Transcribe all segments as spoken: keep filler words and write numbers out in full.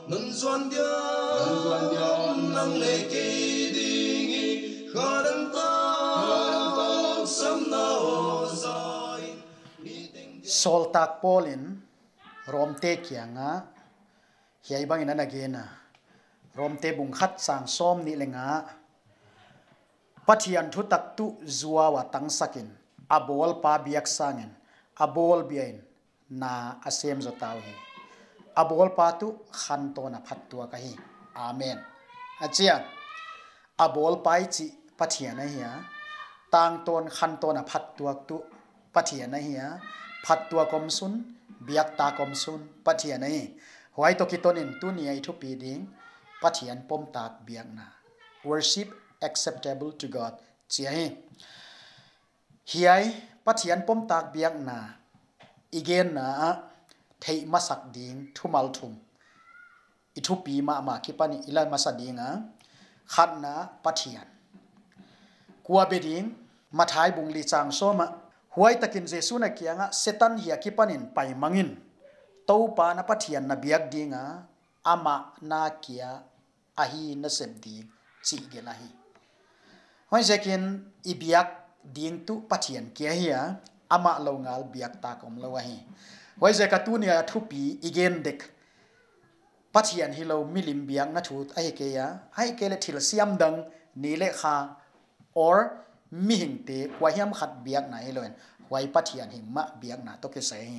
nâng doan dia nâng doan dia nâng lệ kỳ đi khá đăng ta sam nao zai sol tak polin rom te kianga hiai bangin anagena rom te bung khat sang som ni lenga pathian thu tak tu zuwa wa tang sakin abol pa biak sangin abol biain na asem zo taw hi abol pa tu khan to na phat tua ka hi amen achia abol pai chi pathian a hiya tang ton khan to na phat tua tu pathian a hiya phat tua kom sun biak ta kom sun pathian a hi hoi to kitonin tu ni ai thu pi ding pathian pom tak biak na worship acceptable to God chia hi hiai pathian pom tak biak na igen na thei masak ding thumal thum ithu pi ma ma ki pani ila masa dinga khat na pathian kwa beding mathai bungli chang soma huai takin jesu na kianga setan hiya ki panin pai mangin to pa na pathian na biak dinga ama na kia ahi na sep di chi gelahi hoi jekin ibiak ding tu pathian kia hiya ama longal biak ta kom lawahi hoi jeka tu nia thupi igen dek pathian hilo milim biak na thut ai ke ya ai ke le thil siam dang ni le kha or mi hing te kwa hiam khat biak na hiloin hoi pathian hing ma biak na to ke sai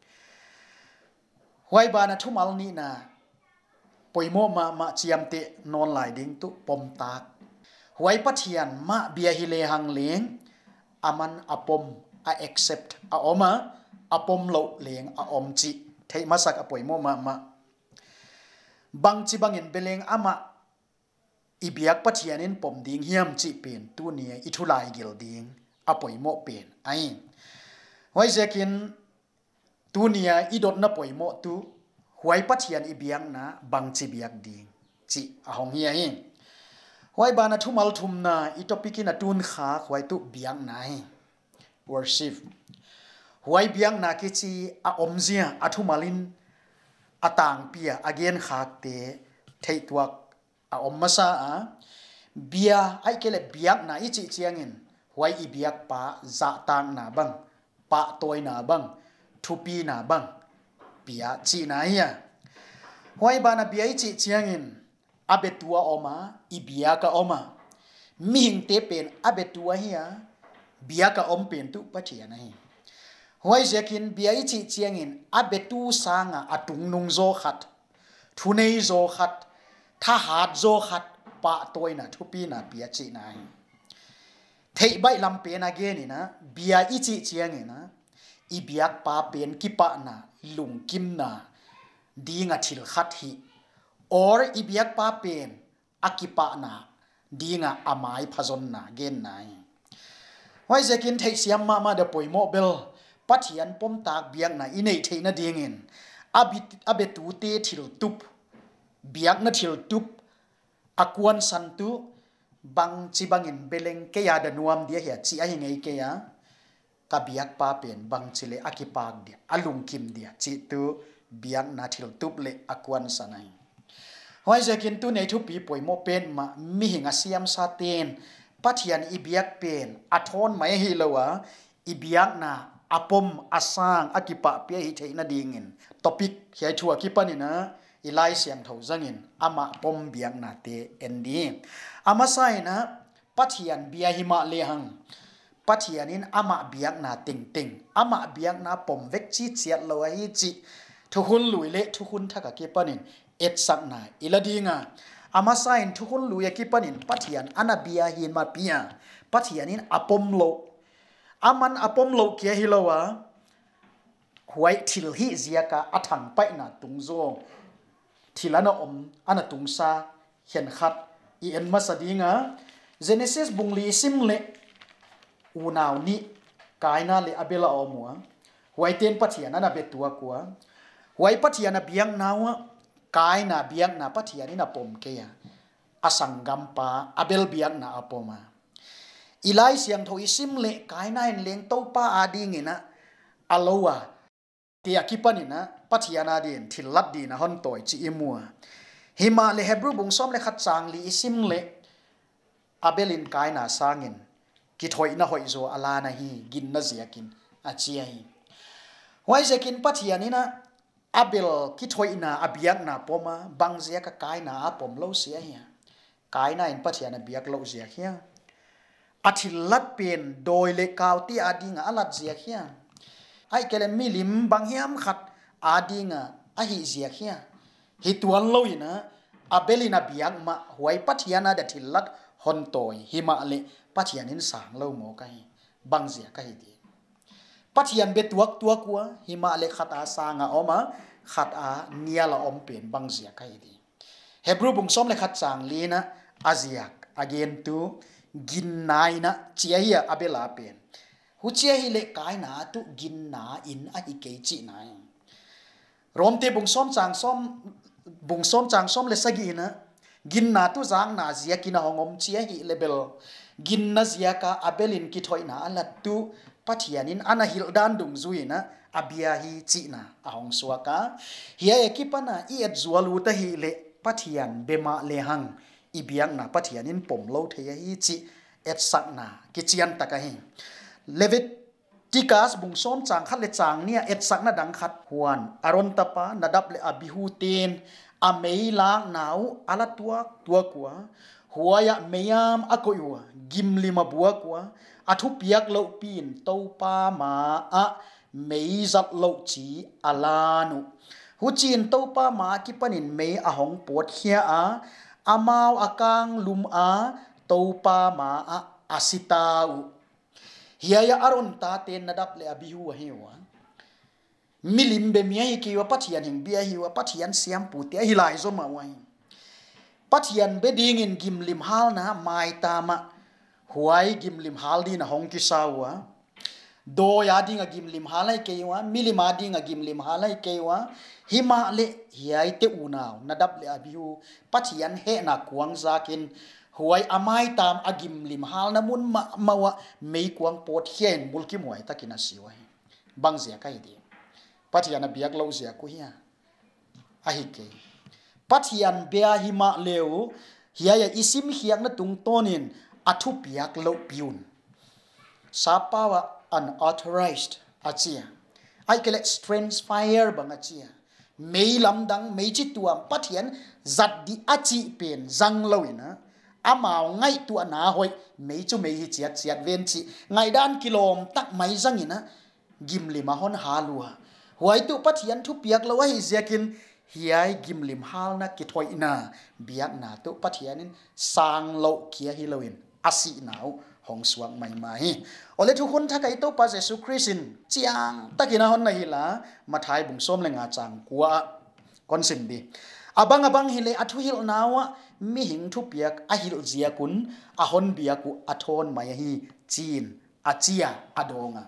hoi ba na thumal ni na poimo ma ma chiam te non lai ding tu pom tak hoi pathian ma bia hi le hang leng aman apom a accept a oma apom lo leng a om chi thei masak a poimo ma ma bang chi bangin beleng ama ibiak pathianin pom ding hiam chi pen tu ni ithulai gil ding a poimo pen ai hoi jekin tu nia idot na poimo tu huai pathian ibiang na bang chi biak ding chi a hong hi hi huai bana thumal thum na itopiki na tun kha huai tu biang na hi worship huai biang na ki chi a omzia athumalin atang pia again khak te thei tuak a ommasa a bia ai kele biak na ichi chiangin huai i biak pa za tang na bang pa toy na bang thupi na bang pia chi na ya hoi bana bia chi chiangin abetua oma ibia ka oma mihing te pen abetua hiya bia ka om pen tu pathia na hi hoi jekin bia chi chiangin abetu sanga atung nung zo khat thunei zo khat tha hat zo khat pa toy na thupi na pia chi na hi thei bai lam pe na ge ni na bia ichi chiangin na ibiak pa pen ki pa na lung kim na dinga thil khat hi or ibiak pa pen akipa na dinga amai phazon na gen nai hoi jekin thei siam ma ma de poimo bel pathian pom tak biak na inei theina dingin abit abetu te thil tup biak na thil tup akuan santu bang chi bangin beleng ke ya da nuam dia hi chi a hi ngei ke ya kabiak pa pen bang chile akipak dia alung kim dia chi tu biak na thil tup le akwan sanai hoi jekin tu nei thu pi poimo pen ma mi hinga siam sa ten pathian ibiak pen athon mai hi lowa ibiak na apom asang akipa pe hi theina dingin topic hiai thua ki panina ilai siam tho zangin ama pom biak na te endi ama sai na pathian bia hi ma le hang pathianin ama biak na ting ting ama biak na pom vek chi chiat lo hi chi thuhun lui le thuhun thaka ke panin et sak na iladinga ama sain thuhun lui ke panin pathian ana bia hin ma pia pathianin apom lo aman apom lo ke hilowa huai thil hi ziaka athang pai na tungzo thilana om ana tungsa hen khat i en masadinga genesis bungli simle unaw ni kaina le abela omwa huai ten pathian ana betua kwa huai pathian na biang nawa kaina biang na pathian ina pom ke ya asangam pa abel biang na apoma ilai siang thoi simle kaina en leng to pa ading ina alowa te akipanina ปัทยานาดินทิลลัดดีนะฮอนตอยจีอิมัวหิมาเลเฮบรูบุงซ้อมเลขัดจางลีอิซิมเลอาเบลินกายนาสางินกิถอยนะหอยโซอาลานะฮีกินนะเสียกินอาเจียฮีไว้จะกินปัทยานี้นะอาเบลกิถอยนะอาเบียกนะปอมาบางเสียก็กายนะอาปมเล่าเสียเฮียกายนะอินปัทยานะเบียกเล่าเสียเฮียอาทิลลัดเป็นโดยเลกาวที่อาดิงอาลัดเสียเฮียไอ้เกลมิลิมบางเฮียมขัดอาดิงอาฮิเสียเฮียฮิตวันลุยนะอาเบลินาเบียกมาหวยปัทยานะเดทิลลัดฮอนโตยหิมาเลปัทยานินสางเล่าหมอกันบางเสียกันดีปัทยันเบตัวตัวกัวหิมาเลขัดอาสางออมาขัดอาเนียละอมเปลี่ยนบางเสียกันดีเฮบรูบุงซ้อมเลขัดจางลีนะอาเซียกอาเกนตูกินนายนะเจียฮีอาเบลาเปลี่ยนหูเจียฮีเลกายนะตุกินนาอินอาอิเกจินายรวมเตบุงซ้อมจางซ้อมบุงซ้อมจางซ้อมเลสกีนะกินนาตุจางนาเสียกินหงอมเจียฮีเลเบลกินนาเสียกาอาเบลินกิถอยนาอันละตุปัทยานินอันฮิลดันดุงซุยนะอาเบียฮีจีนะอาหงสวากาเฮียเอกิปนะอีเอ็ดจัวลูตะฮีเลปัทยันเบมาเลหังอีเบียงนะปัทยานินปมโลเทียฮีจีเอ็ดสักนากิจิยันตะกะฮีเลวิติกาสบุงซ้อมจางคัดเลจางเนี่ยเอ็ดสักนาดังคัดฮวนอารอนตะปานาดับเลอบิฮูเตนอเมยลางนาวอาลตัวตัวกัวหัวยะเมียมอกุยวกิมลิมาบัวกัวอาทุเปียกโลปีนโตปามาอะเมยจัดโลจีอาลานุหูจีนโตปามากิปนินเมยอาหงปวดเฮียอาอามาวอากางลุมอาโตปามาอะอาสิตาอุเฮียอารอนตาเตนนดับเลอบิฮูเฮวะมิลิมเบมีฮิกิวปัทยันหิงเบียฮิวปัทยันเสียมปูเตฮิไลซอมาไว้ปัทยันเบดิงอินกิมลิมฮาลนะไมตามะหวยกิมลิมฮาลดีนะฮงกิสาวะโดยาดิงกิมลิมฮาลไลเกยวะมิลิมาดิงกิมลิมฮาลไลเกวะหิมาเลเฮียเตอูนาวนัดับเลอบิฮูปัทยันเฮนักวางซากินหวยอามายตามอกิมลิมฮาลนะมุนมามาวะไม่กวางปวดเฮียนบุลกิมวยตะกินาสิวะบางเสียกันดีปัทยันเบียกเล่าเสียกุเฮียอาฮิเกปัทยันเบียหิมาเลวเฮียอิซิมเฮียกนะตุงโตนินอาทุเปียกเล่าปิวน์ซาปาวะ unauthorized อาเจียไอเกล็ด strange fire บังอาเจียไม่ลำดังไม่จิตตัวปัทยันจัดดีอาจีเป็นจังเลวินะอามาไงตัวหนาหอยไม่จูไม่ฮิจิตเสียดเวนจีไงด้านกิโลมตักไม่จังอินะกิมลิมาฮอนฮาลัวหวยตุปัทยันทุเปียกละว่าฮิเซียกินเฮียกิมลิมฮาลนะกิถอยนาเบียกนาตุปัทยันินสางโลเคียฮิโลวินอาศินาวหงสวงไม่มาฮิโอเลทุกคนถ้าไก่ตุปัสเยซูคริสต์เจียงตะกินาฮอนนะฮิลามาทายบุงส้มเลงาจังกัวคอนสินดีอาบังอาบังฮิเลอทุฮิลนาวะมีหิงทุเปียกอาฮิลเจียกุนอาฮอนเบียกุอาทอนมาฮิจีนอาเจียอาดงะ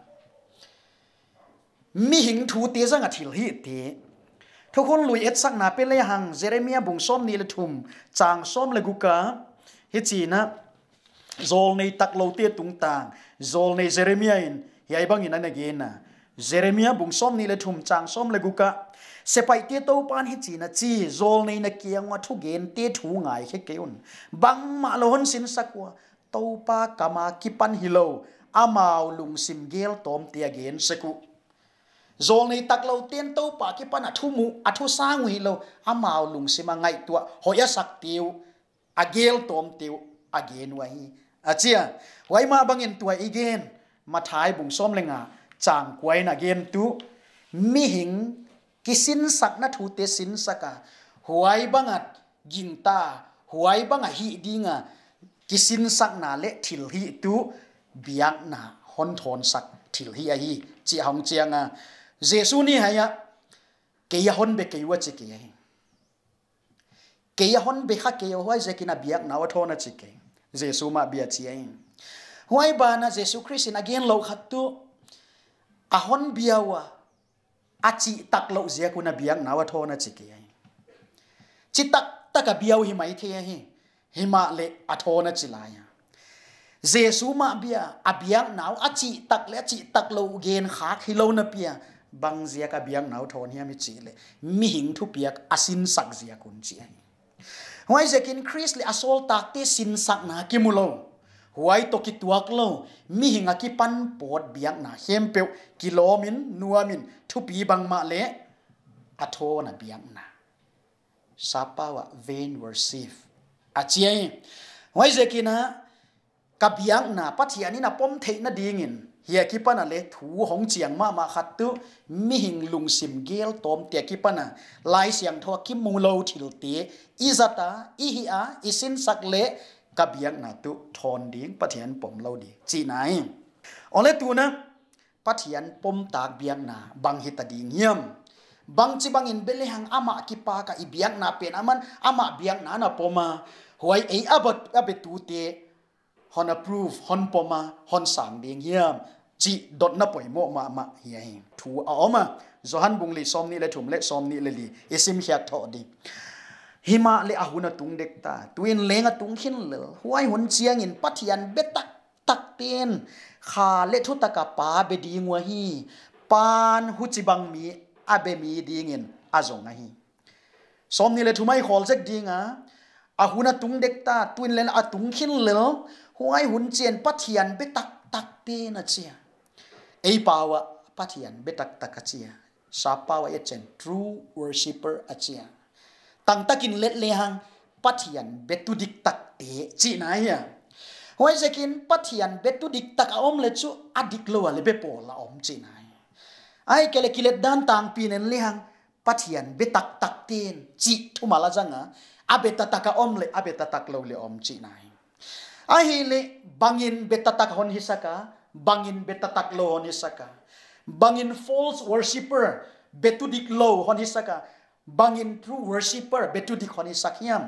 มีหิงทูเตจังอธิลฮิเตทุกคนลุยเอ็ดสักนาเป็นเลยหังเจเรมียบุงส้มนี่ละทุมจางส้มละกุกาฮิจีนะโซลในตักโลเตียตุงตางโซลในเจเรมียอินยายบังอินนั่นเองนะเจเรมียบุงส้มนี่ละทุมจางส้มละกุกาเสไปเตียโตปานฮิจีนะจีโซลในนักเกียงว่าทุกเกนเตียถูง่ายแค่เกยุนบังมาโลหนสินสักว่าโตปากามากิปันฮิโลอามาวลุงซิมเกลตอมเตียเกนสกุโซลในตักเราเตียนโตปากิปันอัทุมูอัทุสร้างวิโลอามาวลุงซิมาไงตัวหอยสักเตียวอาเกลตอมเตียวอาเกนไว้อาเจียไว้มาบังเงินตัวอีเกนมาท้ายบุงส้มเลงาจางกวยนะเกนตุมีหิงกิสินสักนัทุเตสินสักะหวยบังอัดยิงตาหวยบังอัดฮีดิงะกิสินสักนาเลทิลฮีตุเบียกนาฮอนทอนสักทิลฮีอาฮีจีหงเจียงะเจสุนี่ฮะยะเกียฮอนเบเกียวจิเกียเกียฮอนเบข้าเกียหัวเจกินาเบียกนาวทอนะจิเกียเจสุมาเบียจีเองหัวบานะเจสุคริสต์นักเรียนโลขัดตุอาฮอนเบียวะอาจิตักโลเจียกุนาเบียกนาวทอนะจิเกียจิตักตักเบียวหิมาอิเทียหิหิมาเลอทอนะจิลายะเจสุมาเบียอาเบียกนาวอาจิตักและจิตักโลเกนขาคิโลนะเปียบางเสียกับเบียงหนาวทนเฮียมิจีเลยมีหิงทุเปียกอสินสักเสียคุณจีหวยจะกินคริสเลยอโซลตักเตสินสักนากิมุโลหวยตกิตัวกโลมีหิงอากิปันปวดเบียงนาเฮมเปียวกิโลมินนัวมินทุปีบางมาเละอโทนะเบียงนาซาปาวะเวนเวอร์ซีฟอาเจียหวยจะกินนะกับเบียงนาปัทยานี่นะป้อมเทนะดีงินเฮียกิปันอะไรถูหงเจียงมามาขัดตุมีหิงลุงซิมเกลตอมเตียกิปันอะลายเสียงทว่ากิมูโลทิลตีอิซาตาอิฮิอาอิสินสักเละกับเบียงนาตุทอนดิ้งปัทยันปมเล่าดีจีไหนอ๋อเลยตัวนะปัทยันปมตากเบียงนาบังฮิตาดิ้งเยี่ยมบังจีบังอินเบลหังอามากิปากะอีเบียงนาเป็นอามันอามาเบียงนานะปมาหวยไออาบัดอาเบตูเตฮอนapproveฮอนปอมาฮอนสังเดียงเยี่ยมจีดดนับปอยโมมามาเฮียหิงถูเอามาจหันบุงลีซอมนี่เลยถุมเละซอมนี่เลยลีเอซิมเฮียทอดีหิมะเลยอาหุนตุงเด็กตาตัวอินเลงตุงขินเลยหวยหุนเจียงอินปัทยันเบตักตักเตียนขาเละทุตะกะปาเบดีงัวฮีปานหุจิบังมีอาเบมีดีงินอาจงไงฮีซอมนี่เลยถุไม่ขอลเซ็กดีงะอาหุนตุงเด็กตาตัวอินเลงอาตุงขินเลยหวยหุนเจียนปัทยันเบตักตักเตียนเจียไอปาวะปัทยันเบตักตักเจียซาปาวะเอเจน true worshipper เจียตั้งตะกินเล็ดเลหังปัทยันเบตุดิกตักเตจีนายะหวยจะกินปัทยันเบตุดิกตักอมเลจูอดิกโลเลเบโปละอมจีนายไอเกลกิเลดดันตังปีนันเลหังปัทยันเบตักตักเตนจีทุมาละจังะอาเบตตักอมเลอาเบตตักโลเลอมจีนายไอเฮเลbangin betatak hon hisaka bangin betatak lo hon hisaka bangin false worshipper betudik lo hon hisaka bangin true worshipper betudik hon hisakyam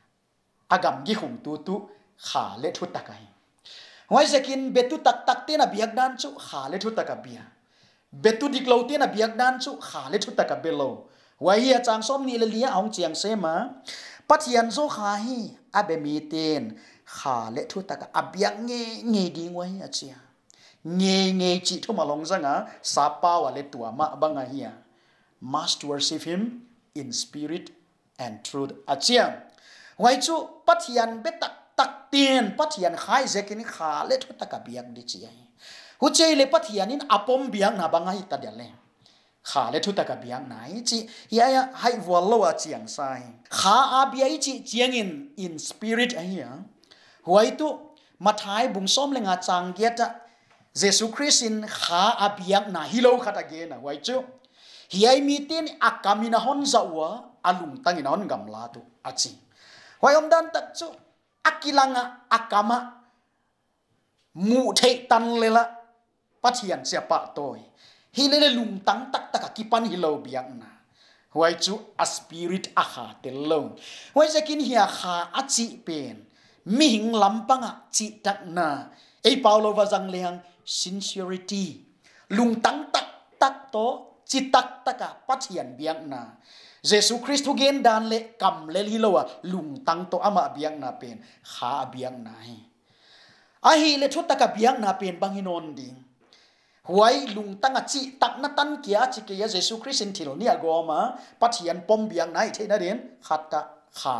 agam gi hum tu tu kha le thu takai hoi sekin betu tak tak te na biak dan chu kha le thu taka bia betudik lo te na biak dan chu kha le thu taka belo wai ya chang som ni le lia ong chiang sema pathian zo kha hi abe mi tenขาเละทุตกะอับยังเงเงดีงวะเฮียเจียเงเงจิทุมาลงซังะซาปาวะเลตัวมาบังะเฮีย must worship him in spirit and truth อาเจียไว้จูปัทยันเบตักตักเตียนปัทยันขายเจกินขาเละทุตกะเบียงดิเจียหุเจเลปัทยันนินอปมเบียงนะบังะฮิตาเดเลขาเละทุตกะเบียงไหนจิเฮียให้วัวโลอาเจียงไซขาอาเบียจิเจียงอิน in spirit เฮียหวยตุมาท้ายบุงส้มเลงอาจังเกียจะเยซูคริสต์ขาอาเบียงนะฮิโลขัดเกนะหวยจุเฮียมีเตนอักกามินะฮอนจะวะอาลุงตั้งอินฮอนกำลาตุอาจิหวยอมดันตักจุอักกิลังอักกามะมูเทตันเลละปัทยันเสียปะโตยฮิเลเลลุงตั้งตักตักกิปันฮิโลเบียงนะหวยจุa spirit อาขาเตลงหวยจะกินเฮียขาอาจิเป็นมิหิงลำปังอ่ะจิตักนาไอเปาโลวาจังเลียง sincerity ลุงตั้งตักตักโตจิตักตักะปัทยันเบียงนาเยซูคริสต์ทุเกนดานเละกำเลลิโลวะลุงตั้งโตอามาเบียงนาเป็นขาเบียงนาไอฮีเลทุตตะกะเบียงนาเป็นบังฮินอนดิงหวยลุงตั้งอ่ะจิตักนัตันเกียจิเกียเยซูคริสต์ทิโลเนี่ยกอมาปัทยันปมเบียงนาเทนะเดนขัดตะขา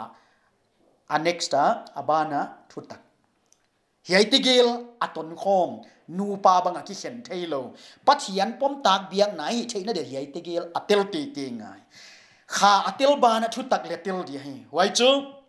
anexta abana thutak hiaitigil aton khom nu pa banga ki khen thailo pathian pom tak biang nai theina de hiaitigil atel ti ti ngai kha atel bana thutak le tel di hi wai chu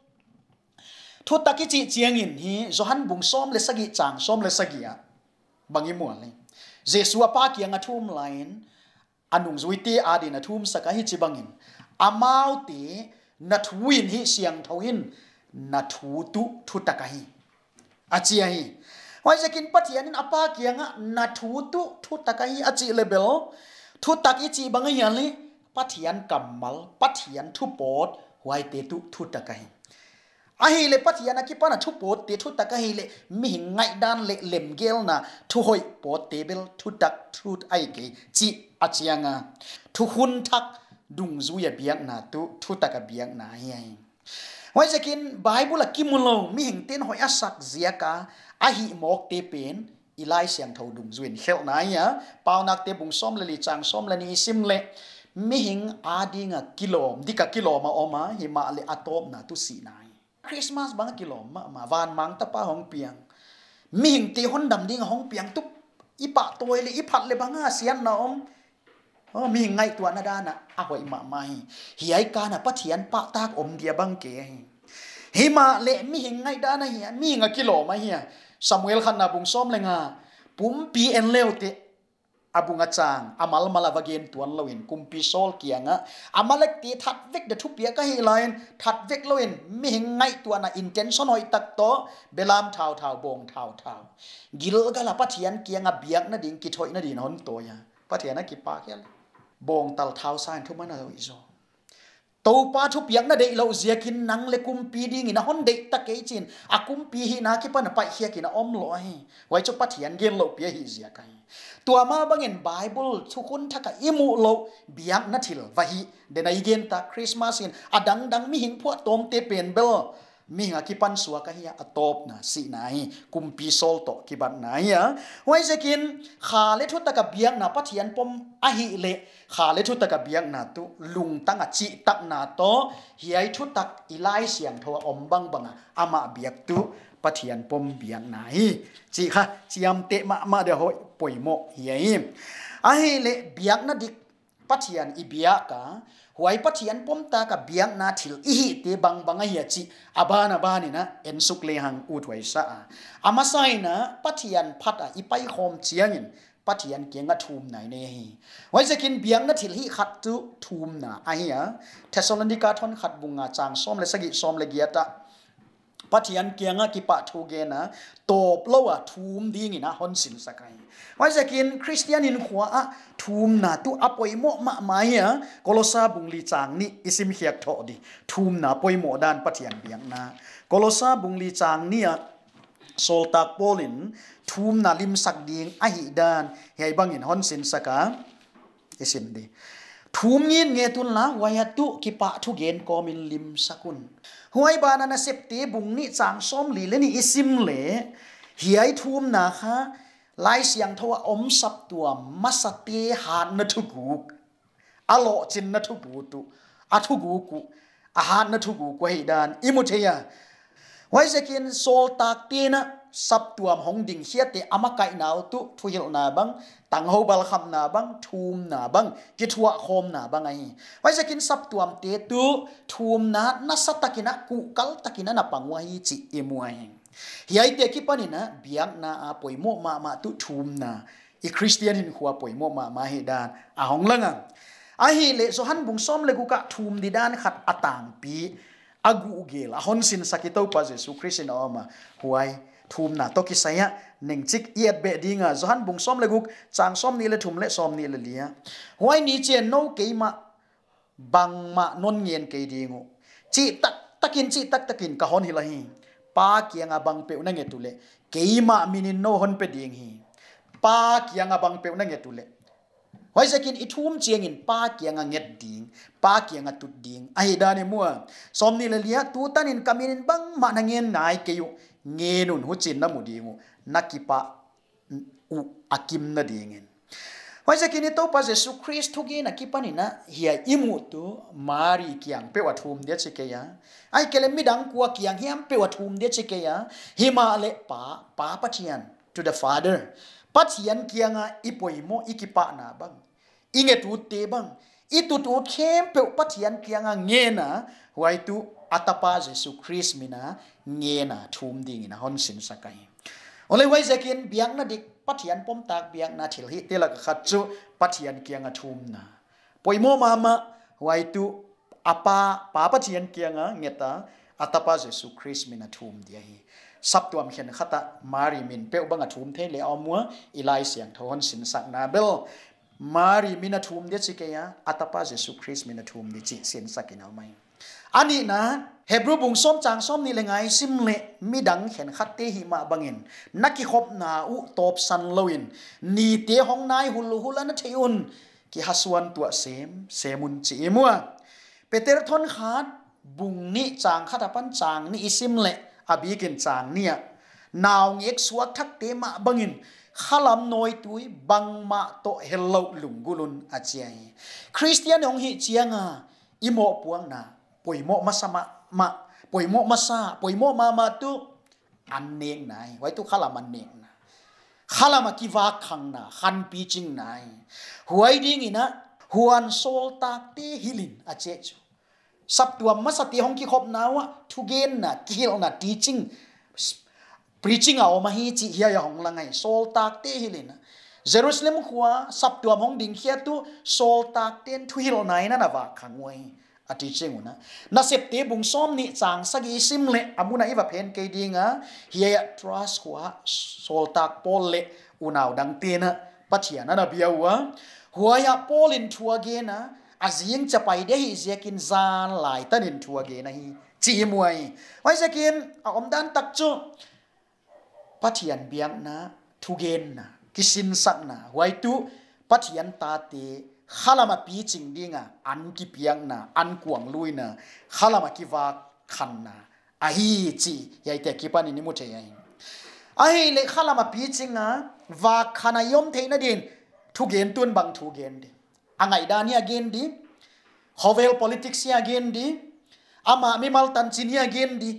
thutak ki chi chiang in hi johan bung som le sagi chang som le sagia bangi mo le jesu pa ki anga thum line anung zuiti adina thum saka hi chi bangin amau ti na thuin hi siang thoin na thu tu thu takahi achi hi wai jakin pathian in apa kianga na thu tu thu takahi achi level thu taki chi bangai yali pathian kamal pathian thu pot wai te tu thu takahi ahi le pathian akipana thu pot te thu takahi le mi ngai dan le lem gel na thu hoi pot table thu tak truth ai ke chi achianga thu hun thak dung zuya biak na tu thu taka biak na hi hoi jakin bible kimulo mi hing ten hoi asak ziaka ahi mok te pen อีไลเสียงเท่าดุงจุนเขลนายะเปานักเตบุงส้มเลยจังส้มเลยนี่ซิมเลมิหิงอาดิงะกิโลดิกะกิโลมาออกมาหิมาเลอะตอมนะตุสีนายคริสต์มาสบางกิโลมามาวันมังตะป้าห้องเปียงมิหิงตีหอนดำดิ่งห้องเปียงตุกอีปะตัวเลยอีผัดเลยบางอาเสียนนะอมอ๋อมีไงตัวนาดานะอาหวยมาไม่เฮียกานะปะเทียนปะตากอมเดียบังเกหิมาเลมีหิงไงดานะเฮียมีงะกิโลมาเฮียซามูเอลขันนาบุงส้มเลยงาปุ่มปีเอ็นเลวเตอาบุงอาจางอามัลมาลาวาเกนตัวลวินกุมปีโซลเกียงะอามัลเล็กตีทัดเวกเดทุเปียก็ให้ลอยทัดเวกลวินมีหิงไงตัวน่ะอินเทนชั่นหอยตักโตเบลามเท้าเท้าบงเท้าเท้ากิลกะละปะเทียนเกียงะเบียกนะดิ่งกิถอยนะดิ่งหนตัวยาปะเทียนนะกิปากแค่บงตัลเท้าซายทุมันอะไรอีโซตัวป้าทุบยังน่ะเด็กเราเสียกินนังเล็กุมปีดิ่งนะฮอนเด็กตะเกยจินอากุมปีหินาคิปนะไปเฮียกินอมลอยไว้จุปะเทียนเกนเราเปียหิเสียกันตัวมาบังเงินไบเบิลทุกคนทักอิมุโลเบียกนัทิลวะฮีเดนไอเกนตาคริสต์มาสินอดังดังมีหิงพวกตอมเตเปนเบลมีหิงกิปันสัวกันเฮียอตบนะสีไหนกุมปีโซลโตกิบันไหนอะไว้จะกินขาเลทุตะกับเบียกนะปะเทียนปมอหิเลขาเลทุตะกับเบียกนะตุลุงตั้งอจิตักนาโตเฮียทุตักอีไลเสียงทัวอมบังบังอะอามาเบียกตุปะเทียนปมเบียงไหนจีค่ะจียมเตะมามาเดี๋ยวหอยป่วยโมเฮียไอ้เละเบียงนั่นดิปะเทียนอีเบียกะหวยปะเทียนปมตากับเบียงนาทิลอีหิเตบังบังเฮียจีอาบานาบานี่นะเอ็นสุกเลหังอูถวยสะอามาไซนะปะเทียนพัดอ่ะอีไปโคมเจียงินปะเทียนเกียงกะทูมไหนเนฮีไว้จะกินเบียงนาทิลฮิขัดตุทูมนะไอ้เฮียเทสโลนิกาทอนขัดบุงอาจางส้มเลสกิส้มเลเกียตะปะเทียนเกียงะกิปะทูเกนะตบโลอะทูมดีงี้นะฮอนสินสักไงว่าจะกินคริสเตียนินขัวอะทูมนะตุอปอยโมมาไมอะโกโลซาบุงลีจางนี่อิสิมเฮียกโตดิทูมนะปอยโมดานปะเทียนเบียงนะโกโลซาบุงลีจางนี่โซลตักโปลินทูมนะลิมสักดิงอะหิดานเฮียบังอินฮอนสินสักะอิสิมดีทูมยินเงตุนละวายตุกิปะทุเกนกอมินลิมสักุนหวยบานานาเซปตีบุงนี่จางส้มหลีเลนี่อิซิมเลเฮียทูมนะคะไล่เสียงทว่าอมสับตัวมัสตีหานนทุกุกอโลจินนทุกุตุอาทุกุกุอาหานนทุกุกวยดานอิมุเทียไว้จะกินโซลตากตีนะสับตัวหงดิ่งเชียเตอามาไกนาวตุทุยลนาบังตังโฮบาลคำนาบังทูมนาบังกิทัวโคมนาบังไงไว้จะกินสับตัวเตตุทูมนานัสตะกินะกุกัลตะกินะนับปังวาฮิจิเอมวยเฮียเตกิปานินะเบียงนาอาป่วยโมมามาตุทูมนาอีคริสเตียนหินขัวป่วยโมมามาเฮดานอาหงลังอ่ะอาฮิเลโซฮันบุงซ้อมเลกุกะทูมดิดานขัดอตางปีอากูเกลอาฮอนสินสักิโตปาเจสุคริสตินอมาหวยทูมนาตกิสายะหนึ่งจิกเอียดเบดิงาจหันบุงซ้อมเลกุกจางซ้อมนี่เลทุมเลซ้อมนี่เลเลียหวยนี้เจนโนเกยมาบังมานนเงียนเกยดิงูจีตักตะกินจีตักตะกินกะฮอนฮิลาฮีปาเกียงอาบังเปวนังเงตุเลเกยมามินินโนฮอนเปดิงฮีปาเกียงอาบังเปวนังเงตุเลหวยจะกินอิทุ่มเจียงินปาเกียงอาเงตดิงปาเกียงอาตุดดิงไอดานิมัวซ้อมนี่เลเลียตูตันินกามินินบังมานังเงียนนายเกยุเงนุนหุจินน้ำมุดีงูนักกิปะอุอากิมนาดีเงินว่าจะกินตัวพระเยซูคริสต์ทุกอย่างนักกิปะนี่นะเฮียอิมุตุมารีเกียงเปวัตถุมเดียชิเกียไอเกลมิดังกัวเกียงเฮียมเปวัตถุมเดียชิเกียฮิมาเลปาปาปัจจัน to the father ปัจจันเกียงอ่ะอีปอยโมอีกิปะนาบังอิเงตุเตบังอีตุตุเข้มเปวปัจจันเกียงอ่ะเงนะไว้ตุอัตปาเยซูคริสต์มินะเงนะทุมดิ่งนะฮอนสินสักไงโอเลยไว้จะกินเบียงนะดิปัจจันปมตากเบียงนะทิลฮิเตลักขัดจูปัจจันเกียงอ่ะทุมนะปอยโมมามาไว้ตุอาปาปาปัจจันเกียงอ่ะเงตาอัตปาเยซูคริสต์มินะทุมเดียฮีสับตัวมเขียนขัดมารีมินเปวบังอ่ะทุมเทเลอมัวอีไลเสียงทอนสินสักนาเบลมารีมินะทุมเดียจิเกียอัตปาเยซูคริสต์มินะทุมดิจิสินสักกินเอาไหมอันนี้นะเฮบรูบุงส้มจางส้มนี่เลยไงซิมเละมีดังเห็นขัดเตหิมาบังเงินนักกิขบนาอุตบสันลวินนีเตห้องนายหุลหุลนัทยุนกิฮัสวนตัวเซมเซมุนจีมัวเปเตอร์ทอนขาดบุงนี่จางขัดปันจางนี่อิซิมเละอบีกินจางเนี่ยนาวเงกสวกทักเตมาบังเงิน khalam noi tui bangma to hello lungulun achiai Christian ong hi chianga imo puang na poimo masama ma poimo masa poimo mama tu anneng nai wai tu khalam anneng na khalam kiwa khang na khan pi ching nai huai ding ina huan sol tak te hilin ache chu sap tuam masati hong ki khop nawa thugen na kil na teaching preaching a oma hi chi hiya ya hong langai sol tak te hilin Jerusalem khuwa sap tuam hong ding khia tu sol tak ten thuil nai na na wa khangwai a teaching una na sep te bung som ni chang sagi sim le amuna iwa phen ke dinga hiya trust khuwa sol tak pol le unaw dang te na pathian na biawa huaya polin thua ge na azing chapai de hi zekin zan lai tanin thua ge na hi chi muai wai zekin a omdan tak chu pathian biang na thugen na kisin sak na wai tu pathian ta te khalama pi ching dinga an ki piang na an kuang lui na khalama ki wa khan na a hi chi yai te ki pani ni mu the yai a hi le khalama pi chinga wa khana yom theina din thugen tun bang thugen di angai dani again di hovel politics ya again di ama mi mal tan chin ya again di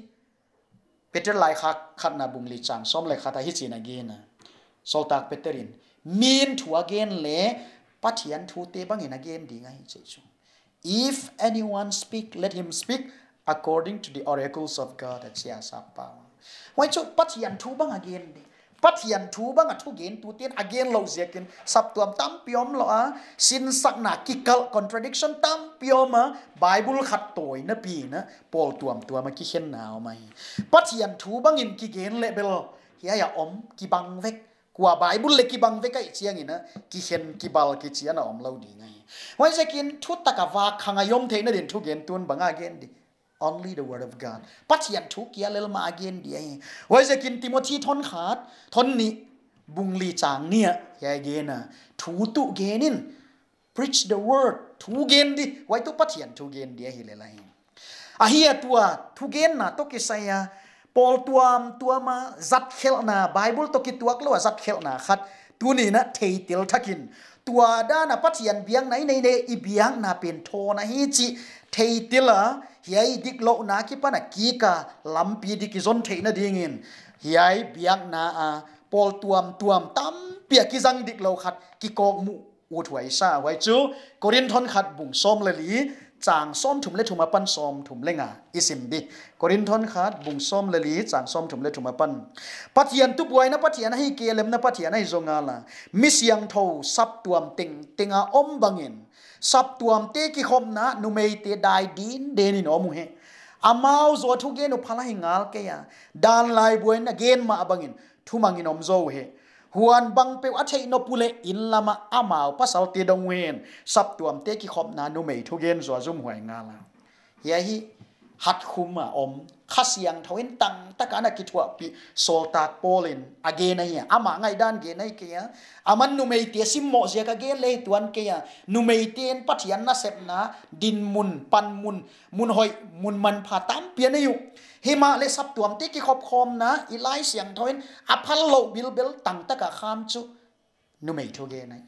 peter lai kha khat na bungli chang som lai khata hi chin again na sol tak peterin min thu again le pathian thu te bang in again di ngai che chu if anyone speak let him speak according to the oracles of God at sia sapa wai chu pathian thu bang again di pathian thu bang a thu gen tu ten again lo zekin sap tuam tam piom lo a sin sak na kikal contradiction tam piom a bible khat toy na pi na pol tuam tuam ki khen naw mai pathian thu bang in ki gen level hiya ya om ki bang vek kwa bible le ki bang vek ai chiang ina ki khen ki bal ki chian om lo di ngai wai zekin thu takawa khanga yom theina din thu gen tun banga gen di only the word of God pathian thu kia lel ma again di ai wai zekin timothy thon khat thon ni bungli chang nia ya ge na thu tu genin preach the word thu gen di wai tu pathian thu gen di hi le lai a hi tua thu gen na to ki saya pol tuam tuama zat khel na bible to ki tuak lo zat khel na khat tu ni na thei til thakin tua da na pathian biang nai nei ne i biang na pen tho na hi chi thei tila hiai dik lo na ki pana ki ka lampi dik zon theina dingin hiai biang na a pol tuam tuam tam pia ki jang dik lo khat ki kok mu u thwai sa wai chu korin thon khat bung som le li chang som thum le thuma pan som thum lenga isim di korin thon khat bung som le li chang som thum le thuma pan pathian tu buai na pathian hi ke lem na pathian hi zonga la misyang tho sap tuam ting tinga om bangin sap tuam te ki khom na numei te dai din denin omu he amau zo thu ge no phala hingal ke ya dan lai buin again ma bangin thumangin om zo he huan bang pe athei no pule in lama amau pasal te dong wen sap tuam te ki khom na numei thu gen zo zum huai nga la ya hi hat khuma om khasiang thoin tang takana ki thua pi sol tak polin again ai ama ngai dan ge nai ke ya aman numei te sim mo je ka ge le tuan ke ya numei ten pathian na sep na din mun pan mun mun hoi mun man pha tam pian ayu hema le sap tuam te ki khop khom na ilai siang thoin aphal lo bil bel tang taka kham chu numei thu ge nai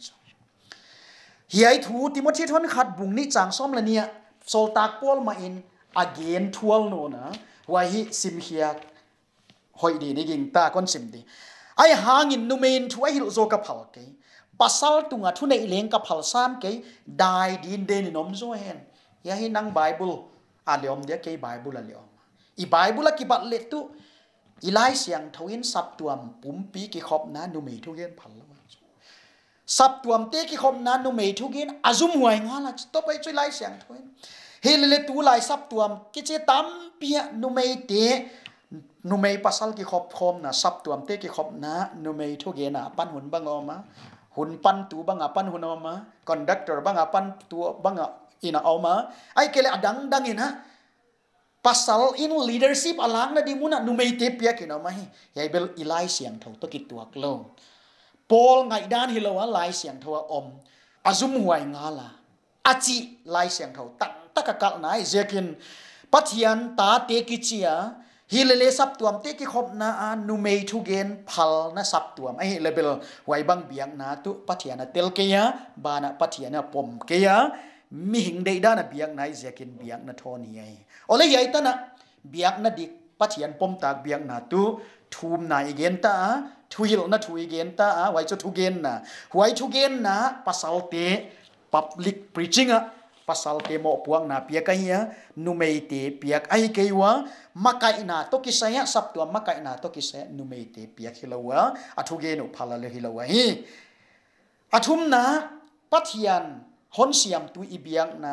hiai thu timothy thon khat bung ni chang som la nia sol tak pol ma in again thual no na wai hi sim hiak hoi di ni ging ta kon sim di ai hangin numen thuai hil zo ka phal ke pasal tunga thu nei leng ka phal sam ke dai din den nom zo hen ya hi nang bible a leom dia ke bible a leom i bible ki bat le tu ilai siang thoin sap tuam pum pi ki khop na nu mei thu gen phal sap tuam te ki khop na nu mei thu gen azum huai nga la to pai chui lai siang thoin hele tu lai sap tuam ki che tam pia nu mei te nu mei pasal ki khop khom na sap tuam te ki khop na nu mei thu ge na pan hun bang oma hun pan tu bang pan hun oma conductor bang pan tu bang ina oma ai kele adang dang ina pasal in leadership alang na di muna nu mei te pia ki na mai yai bel ilai siang tho to ki tuak lo pol ngai dan hilowa lai siang tho om azum huai nga la achi lai siang tho tak takakal nai zekin pathian ta te ki chia ฮิเลเลสับตัวมเตกิขบนาอานูเมย์ทุเกนพัลนะสับตัวมไอเลเบลไว้บังเบียงนาตุปัทยานะเตลเกียบานะปัทยานะปมเกียมีหิงเดดานะเบียงนายเสียกินเบียงนะทอนี่ไอโอเลยยัยตานะเบียงนะดิกปัทยานปมตากเบียงนาตุทูมนายเกนตาทุยลนะทุยเกนตาไว้จะทุเกนนะไว้ทุเกนนะปัสสาวเต public preaching อะpasal temo puang na pia kaya numeite piak ai keiwa makai na to kisaya saptua makai na to kisaya numeite piak hilawa athuge no phala le hilawa hi athum na pathian hon siam tu ibiang na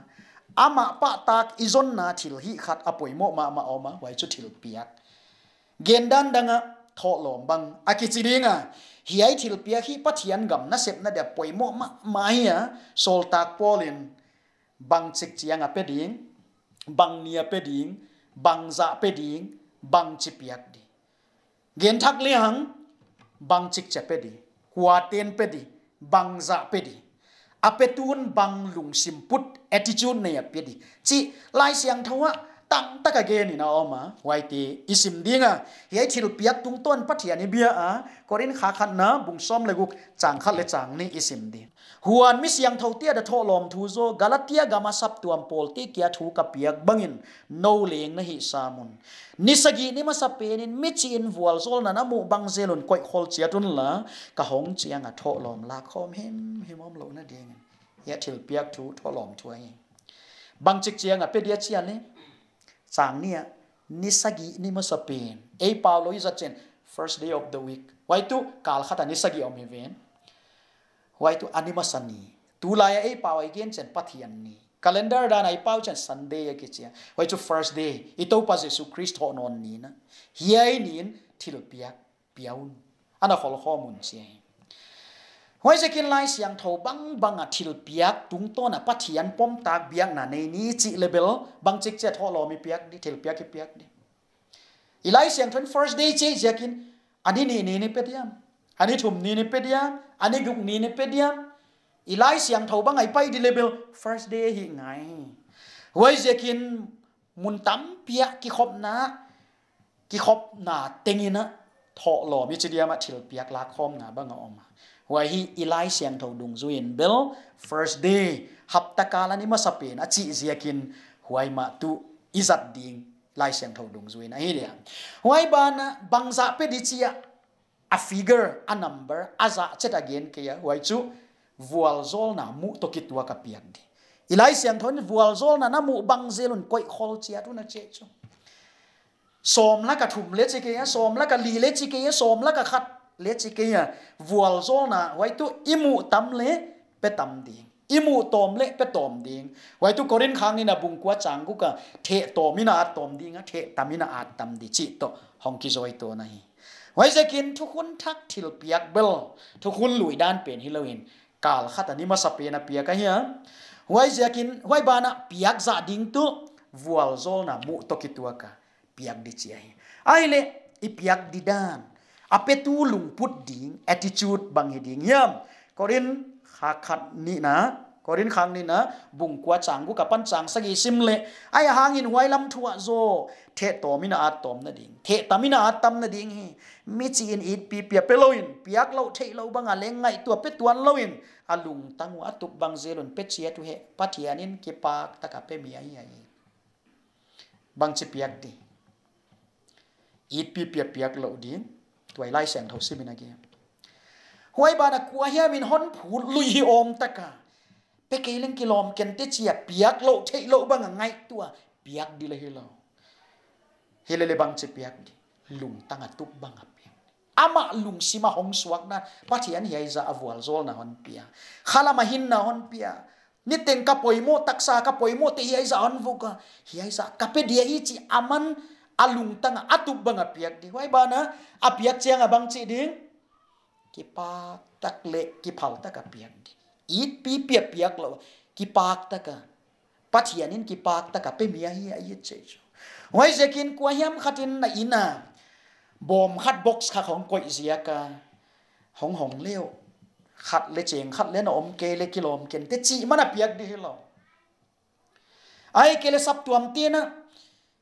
ama pa tak izon na thil hi khat apoi mo ma ma oma wai chu thil piak gendan danga tho lom bang akichiringa hiai thil piak hi pathian gam na sep na de poi mo ma mai ya sol tak polin bang chik chiang a peding bang nia peding bang za peding bang chipiak di gen thak le hang bang chik che pedi kwa ten pedi bang za pedi apetun bang lung simput attitude ne pedi chi lai siang thawa tang taka ge ni na oma waite isim dinga hiai thil piak tung ton pathian ni bia a korin kha khat na bung som leguk chang khat le chang ni isim di huan mi siang thotia da tholom thu zo galatia gama sap tuam pol ti kya thu ka piak bangin no leng na hi samun nisagi ni ma sapenin mi chin vual zol na namu bang zelun koi khol chiatun la ka hong chiang a tholom la khom hem hemom lo na ding ya thil piak thu tholom thuai bang chik chiang a pedia chian ni sang nia nisagi ni ma sapen ei paulo is a chen first day of the week why tu kal khata nisagi om event why tu anima sani tu laya ei paw again chen pathian ni calendar da nai paw chen sunday ke chia why tu first day ito pa jesu christ ho non ni na hiai nin thil piak piaun ana khol khomun che why jekin lai siang tho bang bang a thil piak tung to na pathian pom tak biang na nei ni chi level bang chik che tho lo mi piak di thil piak ki piak di ilai siang thon first day che jekin ani ni ni ni petiam ani thum ni ni petiam ani guk ni ni petiam ilai siang tho bang ai pai di level first day hi ngai why jekin mun tam piak ki khop na ki khop na tengina tho lo mi chi dia ma thil piak la khom na bang a oma why hi ilai siang tho dung zuin bel first day hapta kala ni ma sapen a chi ziakin huai ma tu izat ding lai siang tho dung zuin a hi dia huai bana bangza pe di chia a figure a number aza chet again ke ya huai chu vual zol na mu to kitwa ka piak di ilai siang thon vual zol na na mu bang zelun koi khol chia tu na che chu som la ka thum le chi ke ya som la ka li le chi ke ya som la ka khat le chi ke ya vual zol na wai tu imu tam le pe tam ding imu tom le pe tom ding wai tu korin khang ni na bung kwa chang ku ka the tomina at tom ding a the tamina at tam di chi to hong ki zoi to na hi wai zekin thu khun thak thil piak bel thu khun lui dan pen hiloin kal khat ani ma sape na piak ka hiya wai zekin wai bana piak za ding tu vual zol na mu to ki tua ka piak di chi ai ai le i piak di dan apetu lung put ding attitude bang hi ding yam korin kha khat ni na korin khang ni na bung kwa chang ku ka pan chang sagi simle ai hangin wailam thua zo the tomina at tom na ding the tamina at tam na ding hi mi chi in it pi pi peloin piak lo thei lo bang a leng ngai tua pe tuan loin alung tangu atup bang zelon pe chia tu he pathianin ki pak taka pe mi ai ai bang chi piak di it pi pi piak lo ding tuai lai sang tho simina ki huai bana kwa hiam in hon phul lui hi om taka pe keleng kilom ken te chia piak lo thei lo bang ngai tua piak di le hilo hilele bang chi piak di lung tanga tup bang a piak ama lung sima hong suak na pathian hi ai za avwal zol na hon pia khala ma hin na hon pia ni teng ka poimo taksa ka poimo te hi ai za hon vuka hi ai za ka pe dia hi chi aman alung tanga atup bang a piak di huai bana a piak chiang a bang chi ding ki pa tak le ki phal tak a piak di it pi pi piak lo ki pak taka pathianin ki pak taka pe mia hi ai che chu wai zekin kwa hiam khatin na ina bom khat box kha khong koi zia ka hong hong leo khat le cheng khat le na om ke le kilom ken te chi mana piak di lo ai ke le sap tuam ti na